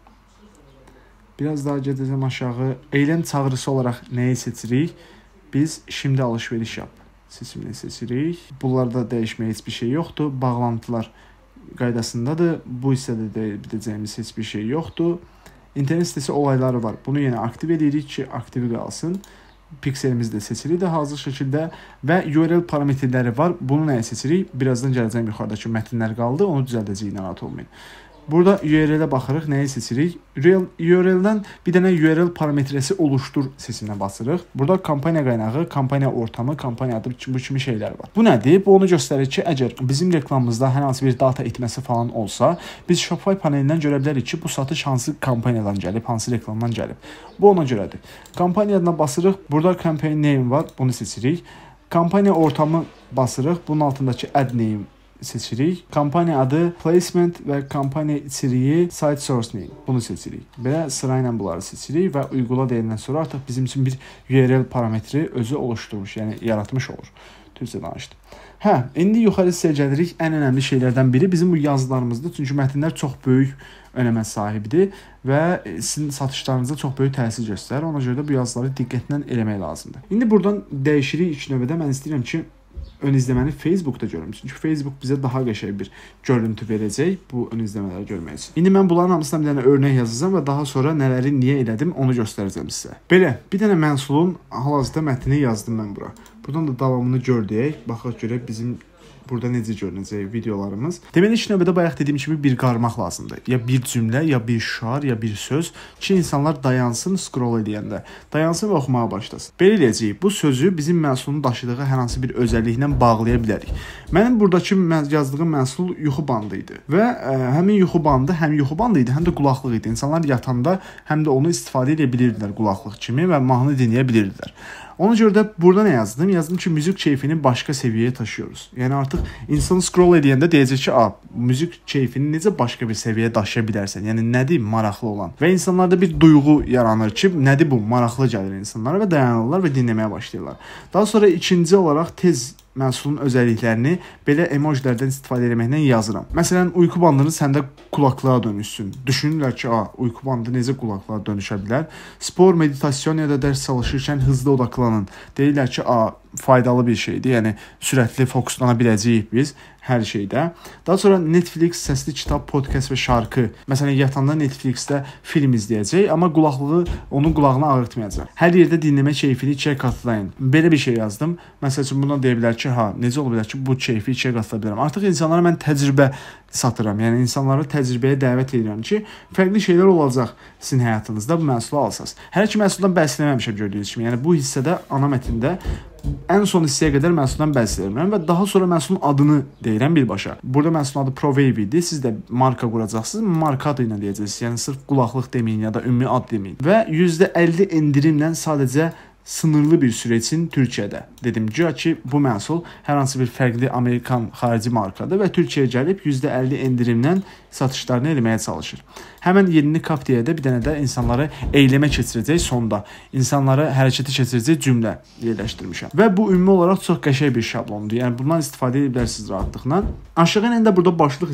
[SPEAKER 1] Biraz daha gedəcəm aşağı. Eyləm çağrısı olaraq nəyi seçirik? Biz şimdi alışveriş yap seçimini seçirik. Bunlarda dəyişməyə heç bir şey yoxdur. Bağlantılar qaydasındadır. Bu hissədə də biləcəyimiz heç bir şey yoxdur. İnternet sitesi olayları var. Bunu yenə aktiv edirik ki, aktiv qalsın. Pikselimizi də seçirik də hazır şəkildə və URL parametrləri var. Bunu nəyə seçirik? Birazdan gələcəyim yuxarıdakı mətnlər qaldı. Onu düzəldəcəyik, narahat olmayın. Burada URL-ə baxırıq, nəyi seçirik? URL-dən bir dənə URL parametrəsi oluşdur seçiminə basırıq. Burada kampaniya qaynağı, kampaniya ortamı, kampaniya adı, bu kimi şeylər var. Bu nədir? Bu onu göstərir ki, əgər bizim reklamımızda hər hansı bir data itməsi falan olsa, biz Shopify panelindən görə bilərik ki, bu satış hansı kampaniyadan gəlib, hansı reklamdan gəlib. Bu ona görədir. Kampaniya adına basırıq. Burada campaign name var, bunu seçirik. Kampaniya ortamı basırıq. Bunun altındakı ad name seçirik. Kampaniya adı, placement və kampaniya içeriği, site source name. Bunu seçirik. Belə sırayla bunları seçirik və uygula deyiləndən sonra artıq bizim üçün bir URL parametri özü oluşturmuş, yəni yaratmış olur. Türkçə danışdım. İndi yuxarı hissəyə gəlirik. Ən önəmli şeylərdən biri bizim bu yazılarımızdır. Çünki mətnlər çox böyük önəmə sahibdir və sizin satışlarınıza çox böyük təsir göstərir. Ona görə də bu yazıları diqqətlə eləmək lazımdır. İndi buradan dəyişirik ilk növbədə. Mən istəyirəm ki, ön izləməni Facebookda görürüm. Çünki Facebook bizə daha qəşəng bir görüntü verəcək bu ön izləmələri görmək üçün. İndi mən bunların hamısına bir dənə örnək yazacağam və daha sonra nələri niyə elədim onu göstərəcəm sizə. Belə, bir dənə məhsulun hal-hazırda mətnini yazdım mən bura. Buradan da davamını gör deyək. Baxaq görək bizim burada necə görünəcək videolarımız. Deməli, ilk növbədə bayaq dediyim kimi bir qarmaq lazımdır. Ya bir cümlə, ya bir şüar, ya bir söz ki, insanlar dayansın scroll edəndə. Dayansın və oxumağa başlasın. Belə eləyəcəyik. Bu sözü bizim məhsulun daşıdığı hər hansı bir özəlliklə bağlaya bilərik. Mənim buradakı yazdığım məhsul yuxu bandı idi. Və həmin yuxu bandı həm yuxu bandı idi, həm də qulaqlıq idi. İnsanlar yatanda həm də onu istifadə edə bilirdilər qulaqlıq kimi və mahnı dinləyə bilirdilər. Ona görə də burada nə yazdım? Yazdım ki, müzik keyfini başqa səviyyəyə taşıyoruz. Yəni artıq insan scroll edəndə deyəcək ki, müzik keyfini necə başqa bir səviyyəyə daşıya bilərsən? Yəni nədir maraqlı olan? Və insanlarda bir duyğu yaranır ki, nədir bu? Maraqlı gəlir insanlara və dayanırlar və dinləməyə başlayırlar. Daha sonra ikinci olaraq tez məhsulun özəlliklərini belə emojilərdən istifadə etməklə yazıram. Məsələn, uyku bandını səndə qulaqlığa dönüşsün. Düşünürlər ki, uyku bandı necə qulaqlığa dönüşə bilər? Spor, meditasyon ya da dərs çalışırkən hızlı odaqlanın. Deyirlər ki, faydalı bir şeydir. Yəni sürətli fokuslana biləcəyik biz hər şeydə. Daha sonra Netflix, səsli kitab, podcast və şarkı. Məsələn, yatanda Netflixdə film izləyəcək, amma qulaqlığı onun qulağına ağırtmayacaq. Hər yerdə dinləmə keyfini 2-yə qatlayın. Belə bir şey yazdım. Məsəl üçün bundan deyə bilər ki, necə ola bilər ki, bu keyfi 2-yə qatlaya bilərəm. Artıq insanlara mən təcrübə satıram. Yəni insanları təcrübəyə dəvət edirəm ki, fərqli şeylər olacaq sizin həyatınızda bu məhsulu alsaz. Hər iki məhsuldan bəhs etməmişəm gördüyünüz kimi. Yəni bu hissədə ana mətndə ən son hissəyə qədər məhsuldan bəhs edirəm və daha sonra məhsulun adını deyirəm birbaşa. Burada məhsulun adı ProWave idi. Siz də marka quracaqsınız. Marka adı ilə deyəcəksiniz. Yəni sırf qulaqlıq deməyin ya da ümumi ad deməyin. Və %50 endirimlə sadəcə sınırlı bir süre için Türkiye'de. Dedim ki, bu məhsul hər hansı bir fərqli Amerikan xarici markadır və Türkiyəyə gəlib %50 endirimlə satışlarını eləməyə çalışır. Həmən yerini kap deyə də bir dənə də insanları eyləmə keçirəcək sonda. İnsanları hərəkətə keçirəcək cümlə yerləşdirmişəm. Və bu ümumi olaraq çox qəşəng bir şablondur. Yəni bundan istifadə edə bilərsiniz rahatlıqla. Aşağı enəndə burada başlıq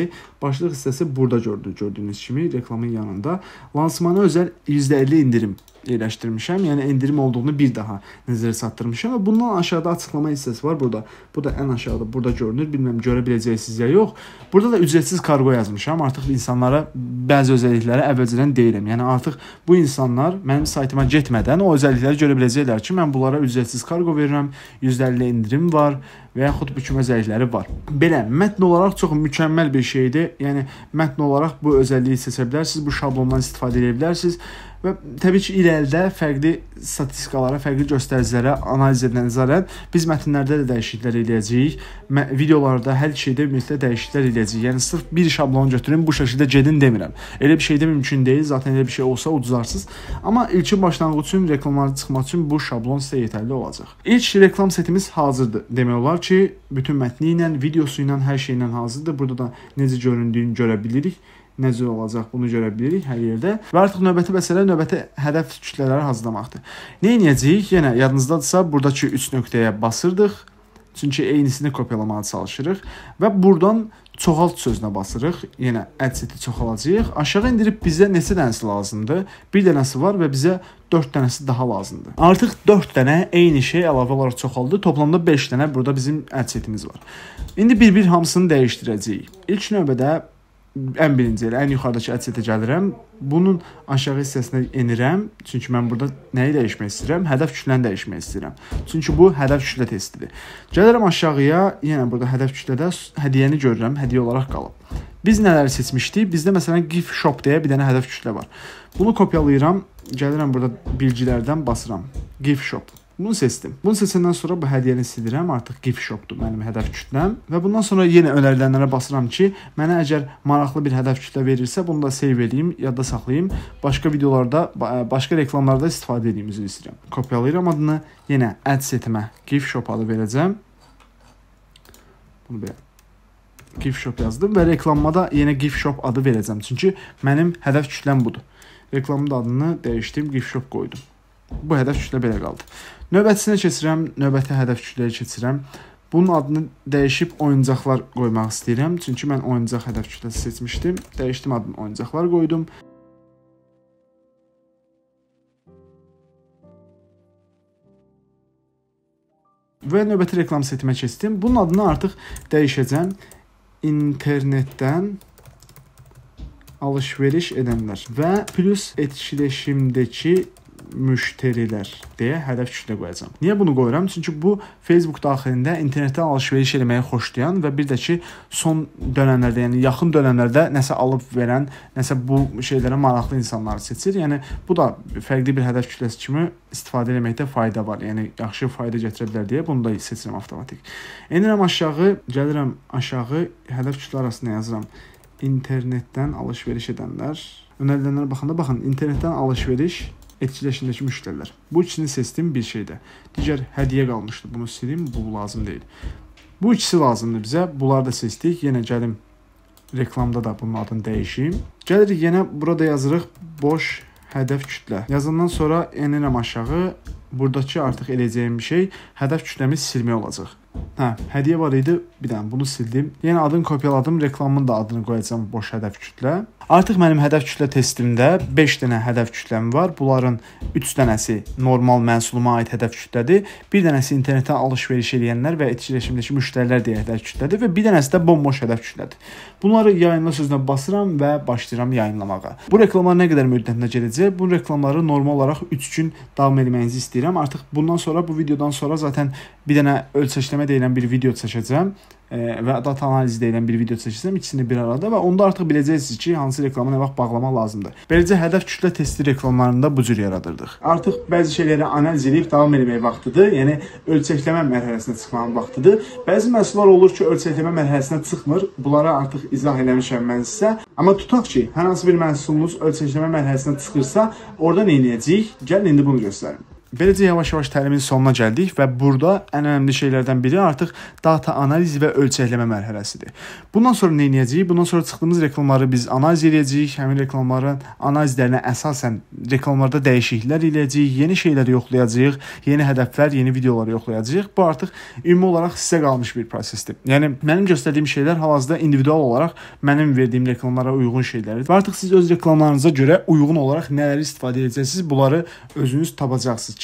[SPEAKER 1] hissəsi burada gördüyünüz kimi reklamın yanında lansmana özəl %50 indirim yerləşdirmişəm. Yəni endirim olduğunu bir daha nəzərə çatdırmışam və bundan aşağıda açıqlama hissəsi var burada. Bu da ən aşağıda burada görünür. Bilməm görə biləcəksiniz ya yox. Burada da ücretsiz kargo yazmışam. Artıq insanlara bəzi özəllikləri əvvəlcədən deyirəm. Yəni artıq bu insanlar mənim saytıma getmədən o özəllikləri görə biləcəklər ki, mən bunlara ücretsiz kargo verirəm, %50 indirim var və yaxud bu kimi özəllikləri var. Belə, mətn olaraq çox mükəmməl bir şeydir. Yəni mətn olaraq bu özəlliyi seçə bilərsiniz, bu şablondan istifadə edə bilərsiniz. və təbii ki, irəlidə fərqli statistikalara, fərqli göstəricilərə analiz edilənəcək. Biz mətnlərdə də dəyişikliklər edəcəyik. Videolarda hər şeydə ümumiyyətlə dəyişikliklər edəcəyik. Yəni sırf bir şablon götürün, bu şəkildə gedin demirəm. Elə bir şey də mümkün deyil. Zaten elə bir şey olsa uduzarsınız. Amma ilkin başlanğıc üçün reklamları çıxmaq üçün bu şablon sizə yetərli olacaq. İlk reklam setimiz hazırdır. Demək olar ki, bütün mətni ilə, videosu ilə, hər şeylə hazırdır. Burada da necə göründüyünü görə bilirik. Necə olacaq bunu görə bilirik hər yerdə. Və artıq növbəti məsələ növbəti hədəf kütlələri hazırlamaqdır. Nə edəcəyik? Yenə yadınızdadırsa, buradakı 3 nöqtəyə basırdıq. Çünki eynisini kopyalamağa çalışırıq və buradan çoxalt sözünə basırıq. Yenə add seti çoxalacağıq. Aşağı indirib bizə neçə dənəsi lazımdır? Bir dənəsi var və bizə 4 dənəsi daha lazımdır. Artıq 4 dənə eyni şey əlavə olaraq çoxaldı. Toplamda 5 dənə burada bizim add setimiz var. İndi bir-bir hamısını dəyişdirəcəyik. İlk növbədə ən birinci elə ən yuxarıdakı add setə gəlirəm. Bunun aşağı hissəsinə enirəm. Çünki mən burada nəyi dəyişmək istəyirəm? Hədəf kütləni dəyişmək istəyirəm. Çünki bu hədəf kütlə testidir. Gəlirəm aşağıya, yenə burada hədəf kütlədə hədiyyəni görürəm, hədiyyə olaraq qalıb. Biz nələri seçmişdik? Bizdə məsələn GIF shop deyə bir dənə hədəf kütlə var. Bunu kopyalayıram, gəlirəm burada bilgilərdən basıram. GIF shop. Bunu seçdim. Bunu seçəndən sonra bu hədiyyəni silirəm. Artıq GIF shopdur mənim hədəf kütləm. Və bundan sonra yenə önerilənlərə basıram ki, mənə əgər maraqlı bir hədəf kütlə verirsə, bunu da save edeyim, yadda saxlayayım. Başqa videolarda, başqa reklamlarda istifadə edeyimizi istəyirəm. Kopyalayıram adını. Yenə add setimə GIF shop adı verəcəm. Bunu belə GIF shop yazdım və reklamada yenə GIF shop adı verəcəm. Çünki mənim hədəf kütləm budur. Reklamın adını dəyişdim, GIF shop qoydum. Bu hədəf kütlə belə qaldı. Növbətisinə keçirəm, növbəti hədəf kütləyə keçirəm. Bunun adını dəyişib oyuncaqlar qoymaq istəyirəm. Çünki mən oyuncaq hədəf kütləsi seçmişdim. Dəyişdim adını oyuncaqlar qoydum. Və növbəti reklam setimə keçdim. Bunun adını artıq dəyişəcəm. İnternetdən alış-veriş edənlər və plus etkiləşimdəki müşterilər deyə hədəf kütlə qoyacağam. Niyə bunu qoyuram? Çünki bu Facebook daxilində internetdən alış-veriş etməyi xoşlayan və bir də ki, son dönəmlərdə, yəni yaxın dönəmlərdə nəsə alıb verən, nəsə bu şeylərə maraqlı insanları seçir. Yəni bu da fərqli bir hədəf kütləsi kimi istifadə etməkdə fayda var. Yəni yaxşı fayda gətirə bilər deyə bunu da seçirəm avtomatik. Enirəm aşağı, gəlirəm aşağı, hədəf kütlə arasında yazıram. İnternetdən alış-veriş edənlər. Önerilənlərə baxanda baxın, internetdən alış-veriş etkiləşimdəki müştərilər. Bu ikisini seçdim bir şeydə. Digər hədiyyə qalmışdı. Bunu silim, bu lazım deyil. Bu ikisi lazımdır bizə. Bunları da seçdik. Yenə gəlim reklamda da bunun adını dəyişim. Gəlirik yenə burada yazırıq boş hədəf kütlə. Yazandan sonra enirəm aşağı. Buradakı artıq edəcəyim bir şey hədəf kütləmiz silmək olacaq. Hədiyyə var idi. Bir dənə bunu sildim. Yenə adını kopyaladım. Reklamın da adını qoyacağım boş hədəf kütlə. Artıq mənim hədəf kütlə testimdə 5 dənə hədəf kütləm var. Bunların 3 dənəsi normal məhsuluma aid hədəf kütlədir. Bir dənəsi internetdən alış-veriş edənlər və etkiləşimdəki müştərilər deyə hədəf kütlədir və bir dənəsi də bomboş hədəf kütlədir. Bunları yayınla sözünə basıram və başlayıram yayınlamağa. Bu reklamlar nə qədər müddətində gedəcək? Bu reklamları normal olaraq 3 gün davam etməyinizi istəyirəm. Artıq bundan sonra, bu videodan sonra zaten bir dənə ölçəkləmə deyilən bir video çəkəcəm və data analizi deyilən bir video çəkəcəm, ikisini bir arada və onda artıq biləcəksiniz ki, hansı reklamı nə vaxt bağlamaq lazımdır. Beləcə hədəf kütlə testi reklamlarında bu cür yaradırdıq. Artıq bəzi şeyləri analiz edib davam etmək vaxtıdır. Yəni ölçəkləmə mərhələsinə çıxmanın vaxtıdır. Bəzi məhsullar olur ki, ölçəkləmə mərhələsinə çıxmır. Bunları artıq izah eləmişəm mən sizə. Amma tutaq ki, hər hansı bir məhsulunuz ölçəkləmə mərhələsinə çıxırsa, orada nə edəcəyik? Gəlin indi bunu göstərim. Beləcə yavaş-yavaş təlimin sonuna gəldik və burada ən önəmli şeylərdən biri artıq data analiz və ölçəkləmə mərhələsidir. Bundan sonra nə edəcəyik? Bundan sonra çıxdığımız reklamları biz analiz edəcəyik. Həmin reklamların analizlərinə əsasən reklamlarda dəyişikliklər edəcəyik, yeni şeyləri yoxlayacağıq, yeni hədəflər, yeni videoları yoxlayacağıq. Bu artıq ümumi olaraq sizə qalmış bir prosesdir. Yəni mənim göstərdiyim şeylər hal-hazırda individual olaraq mənim verdiyim reklamlara uyğun şeylərdir. Və artıq siz öz reklamlarınıza görə uyğun olaraq nələri istifadə edəcəksiniz, bunları özünüz tapacaqsınız.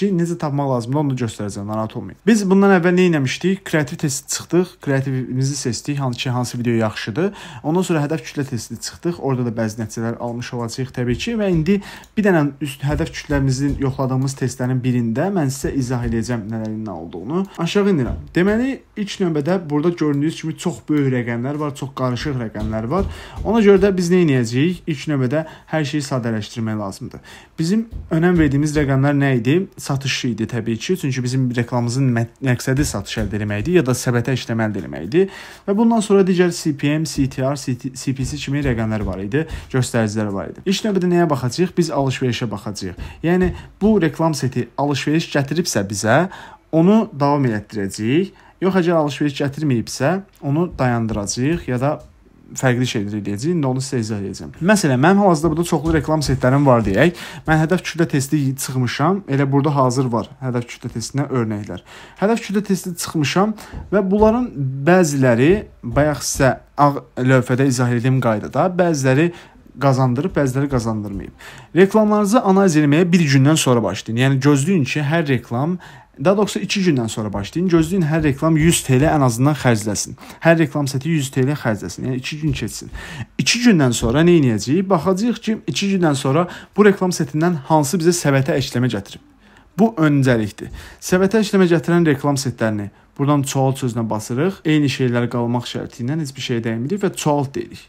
[SPEAKER 1] ki, necə tapmaq lazımdır, onu da göstərəcəm, narahat olmayın. Biz bundan əvvəl nə etmişdik? Kreativ testi çıxdıq, kreativimizi seçdik, hansı video yaxşıdır. Ondan sonra hədəf kütlə testi çıxdıq. Orada da bəzi nəticələr almış olacağıq təbii ki və indi bir dənə hədəf kütləmizin yoxladığımız testlərin birində mən sizə izah edəcəm nələrin nə olduğunu. Aşağı enirəm. Deməli, ilk növbədə burada gördüyünüz kimi çox böyük rəqəmlər var, çox qarışıq rəqəmlər var. Ona görə də biz nə edəcəyik? İlk növbədə hər şeyi sadələşdirmək lazımdır. Bizim önəm verdiyimiz rəqəmlər nə idi? Satış idi təbii ki. Çünki bizim reklamımızın məqsədi satış əldə etməkdir ya da səbətə işləmə əldə etməkdir. Və bundan sonra digər CPM, CTR, CPC kimi rəqəmlər var idi, göstəricilər var idi. İlk növbədə nəyə baxacağıq? Biz alış-verişə baxacağıq. Yəni bu reklam seti alış-veriş gətiribsə bizə, onu davam etdirəcəyik. Yox, əgər alış-veriş gətirməyibsə, onu dayandıracağıq ya da fərqli şeylər edəcəyik. İndi onu sizə izah edəcəm. Məsələn, mənim hal-hazırda burada çoxlu reklam setlərim var deyək. Mən hədəf kütlə testi çıxmışam. Elə burada hazır var hədəf kütlə testinə örnəklər. Hədəf kütlə testi çıxmışam və bunların bəziləri bayaq sizə ağ lövhədə izah etdiyim qaydada, bəziləri qazandırıb, bəziləri qazandırmayıb. Reklamlarınızı analiz etməyə bir gündən sonra başlayın. Yəni gözləyin ki, hər reklam, daha doğrusu 2 gündən sonra başlayın. Gözləyin hər reklam 100 TL ən azından xərcləsin. Hər reklam seti 100 TL xərcləsin. Yəni 2 gün keçsin. 2 gündən sonra nə edəcəyik? Baxacağıq ki, 2 gündən sonra bu reklam setindən hansı bizə səbətə işləmə gətirib. Bu öncəlikdir. Səbətə işləmə gətirən reklam setlərini buradan çoxalt sözünə basırıq. Eyni şeylər qalmaq şərti ilə heç bir şey dəymirik və çoxalt deyirik.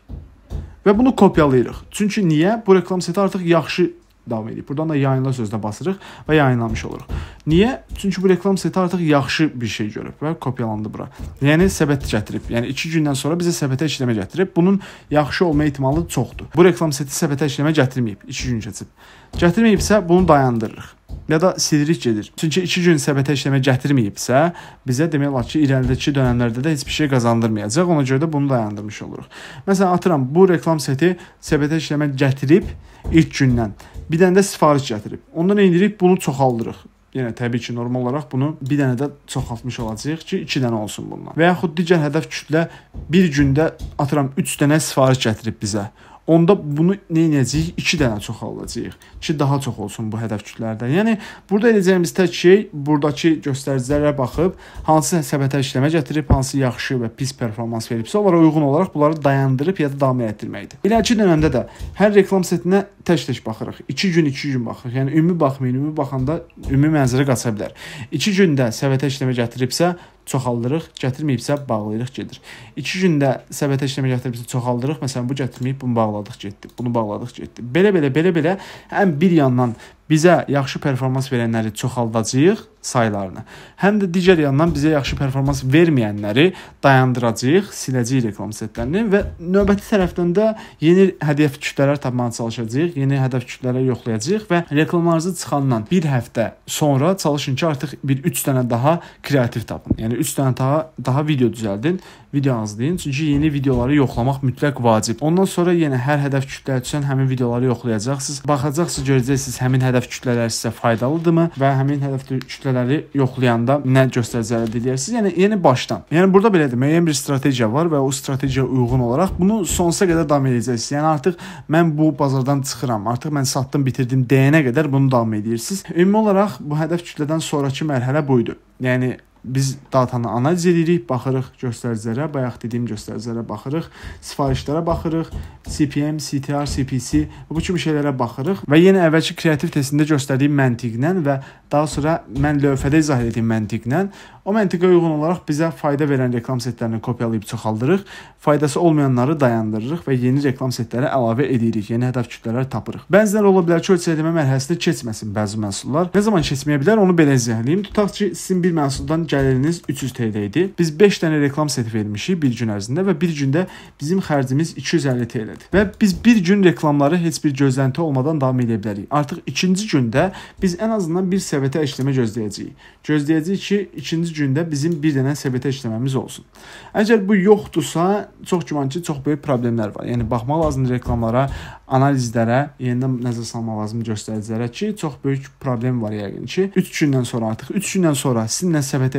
[SPEAKER 1] Və bunu kopyalayırıq. Çünki niyə? Bu reklam seti artıq yaxşı davam edir. Buradan da yayınla sözünə basırıq və yayınlamış oluruq. Niyə? Çünki bu reklam seti artıq yaxşı bir şey görüb və kopyalandı bura. Yəni səbət gətirib. Yəni 2 gündən sonra bizə səbətə işləmə gətirib. Bunun yaxşı olma ehtimalı çoxdur. Bu reklam seti səbətə işləmə gətirməyib. 2 gün keçib. Gətirməyibsə bunu dayandırırıq. Ya da silirik gedir. Çünki 2 gün səbətə işləmə gətirməyibsə, bizə demək olar ki, irəlidəki dönəmlərdə də heç bir şey qazandırmayacaq. Ona görə də bunu dayandırmış oluruq. Məsələn, atıram, bu reklam seti səbətə işləmə gətirib ilk gündən. Bir dənə də sifariş gətirib. Ondan edirik, bunu çoxaldırıq. Yəni təbii ki, normal olaraq bunu bir dənə də çoxaltmış olacağıq ki, 2 dənə olsun bundan. Və yaxud digər hədəf kütlə bir gündə atıram 3 dənə sifariş gətirib bizə. Onda bunu nə edəcəyik? 2 dənə çoxaldacağıq ki, daha çox olsun bu hədəf kütlələrdə. Yəni burada edəcəyimiz tək şey buradakı göstəricilərə baxıb hansı səbətə işləmə gətirib, hansı yaxşı və pis performans veribsə, onlara uyğun olaraq bunları dayandırıb ya da davam etdirməkdir. İləriki dövrdə də hər reklam setinə tək-tək baxırıq. 2 gün baxırıq. Yəni ümumi baxmayın, ümumi baxanda ümumi mənzərə qaça bilər. 2 gündə səbətə işləmə gətiribsə, çoxaldırıq, gətirməyibsə bağlayırıq, gedir. 2 gündə səbətə işləmə gətiribsə çoxaldırıq, məsələn bu gətirməyib, bunu bağladıq, getdi. Bunu bağladıq, getdi. Belə həm bir yandan bizə yaxşı performans verənləri çoxaldacağıq saylarını, həm də digər yandan bizə yaxşı performans verməyənləri dayandıracağıq, siləcəyik reklam setlərini və növbəti tərəfdən də yeni hədəf kütlələr tapmağa çalışacağıq, yeni hədəf kütlələri yoxlayacağıq və reklamlarınızı çıxandan bir həftə sonra çalışın ki, artıq bir 3 dənə daha kreativ tapın. Yəni 3 dənə daha video düzəldin, video hazırlayın. Çünki yeni videoları yoxlamaq mütləq vacib. Ondan sonra yenə hər hədəf kütləyə düşən həmin videoları yoxlayacaqsınız. Baxacaqsınız, görəcəksiniz həmin hədəf kütlələr sizə faydalıdırmı və həmin hədəf kütlələri yoxlayanda nə göstəriciləri əldə edirsiniz. Yəni başdan. Yəni burada belədir. Müəyyən bir strategiya var və o strategiyaya uyğun olaraq bunu sonsuza qədər davam edəcəksiniz. Yəni artıq mən bu bazardan çıxıram, artıq mən satdım, bitirdim deyənə qədər bunu davam edirsiniz. Ümumi olaraq bu hədəf kütlədən sonrakı mərhələ buydu. Yəni biz datanı analiz edirik, baxırıq göstəricilərə, bayaq dediyim göstəricilərə baxırıq, sifarişlərə baxırıq, CPM, CTR, CPC bu kimi şeylərə baxırıq və yenə əvvəlki kreativ testində göstərdiyim məntiqlə və daha sonra mən lövhədə izah etdiyim məntiqlə o məntiqə uyğun olaraq bizə fayda verən reklam setlərini kopyalayıb çoxaldırıq, faydası olmayanları dayandırırıq və yeni reklam setləri əlavə edirik, yeni hədəf kütlələr tapırıq. Bəzilər ola bilər ki, ölçələnmə mərhələsində keçməsin bəzi məhsullar. Nə zaman keçməyə bilər, onu belə izah edeyim. Tutaq ki, sizin bir məhsuldan gəliriniz 300 TL idi. Biz 5 dənə reklam seti vermişik bir gün ərzində və bir gündə bizim xərcimiz 250 TL-dir. Və biz bir gün reklamları heç bir gözlənti olmadan davam edə bilərik. Artıq ikinci gündə biz ən azından bir səbətə işləmə gözləyəcəyik. Gözləyəcəyik ki, ikinci gündə bizim bir dənə səbətə işləməmiz olsun. Əgər bu yoxdursa, çox güman ki, çox böyük problemlər var. Yəni baxmaq lazımdır reklamlara, analizlərə, yenidən nəzər salmaq lazımdır göstəricilərə ki, çox böyük problem var yəqin ki. 3 gündən sonra sizinlə səbətə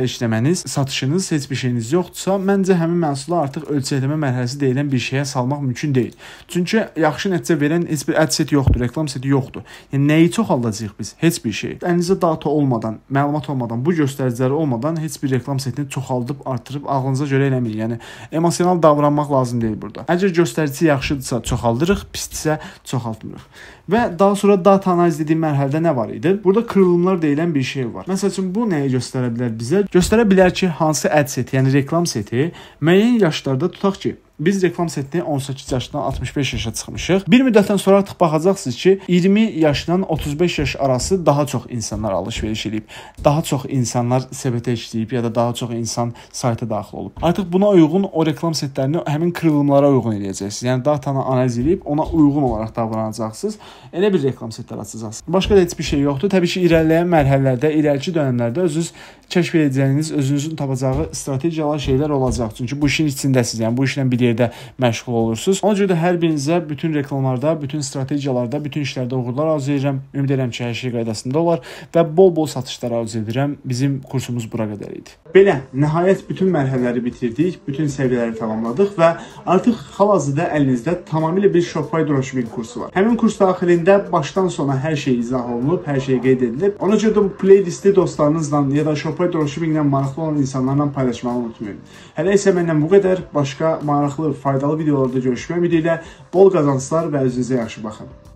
[SPEAKER 1] işləməniz, satışınız, heç bir şeyiniz yoxdursa, məncə həmin məhsulu artıq ölçəkləmə mərhələsi deyilən bir şeyə salmaq mümkün deyil. Çünki yaxşı nəticə verən heç bir ad seti yoxdur, reklam seti yoxdur. Yəni nəyi çoxaldacağıq biz? Heç bir şey. Əlinizdə data olmadan, məlumat olmadan, bu göstəriciləri olmadan heç bir reklam setini çoxaldıb, artırıb ağlınıza görə eləməyin. Yəni emosional davranmaq lazım deyil burada. Əgər göstərici yaxşıdırsa çoxaldırıq, pisdirsə çoxaltmırıq. Və daha sonra data analiz dediyim mərhələdə nə var idi? Burada kırılımlar deyilən bir şey var. Məsəl üçün bu nəyi göstərə bilər bizə? Göstərə bilər ki, hansı ad seti, yəni reklam seti müəyyən yaşlarda tutaq ki, biz reklam setini 18 yaşdan 65 yaşa çıxmışıq. Bir müddətdən sonra artıq baxacaqsınız ki, 20 yaşdan 35 yaş arası daha çox insanlar alış-veriş edib, daha çox insanlar səbətə işləyib ya da daha çox insan sayta daxil olub. Artıq buna uyğun o reklam setlərini həmin kırılımlara uyğun edəcəksiniz. Yəni datanı analiz edib ona uyğun olaraq davranacaqsınız. Elə bir reklam setlər açacaqsınız. Başqa da heç bir şey yoxdur. Təbii ki, irəliləyən mərhələlərdə, irəli dönəmlərdə özünüz kəşf edəcəyiniz, özünüzün tapacağı strategiyalar şeylər olacaq. Çünki bu işin içindəsiniz. Yəni bu işlə bir yerdə məşğul olursunuz. Ona görə də hər birinizə bütün reklamlarda, bütün strategiyalarda, bütün işlərdə uğurlar arzu edirəm. Ümid edirəm ki, hər şey qaydasında olar və bol-bol satışlar arzu edirəm. Bizim kursumuz bura qədər idi. Belə, nəhayət bütün mərhələləri bitirdik, bütün səviyyələri tamamladıq və artıq hal-hazırda əlinizdə tamamilə bir Shopify dropshipping kursu var. Həmin kurs daxilində başdan sona hər şey izah olunub, hər şey qeyd edilib. Ona görə də bu playlisti dostlarınızla ya da Shopify dropshipping ilə maraqlı olan insanlarla paylaşmağı unutmayın. Hələ isə məndən bu qədər. Başqa maraqlı, faydalı videolarda görüşmək ümidilə bol qazanclar və özünüzə yaxşı baxın.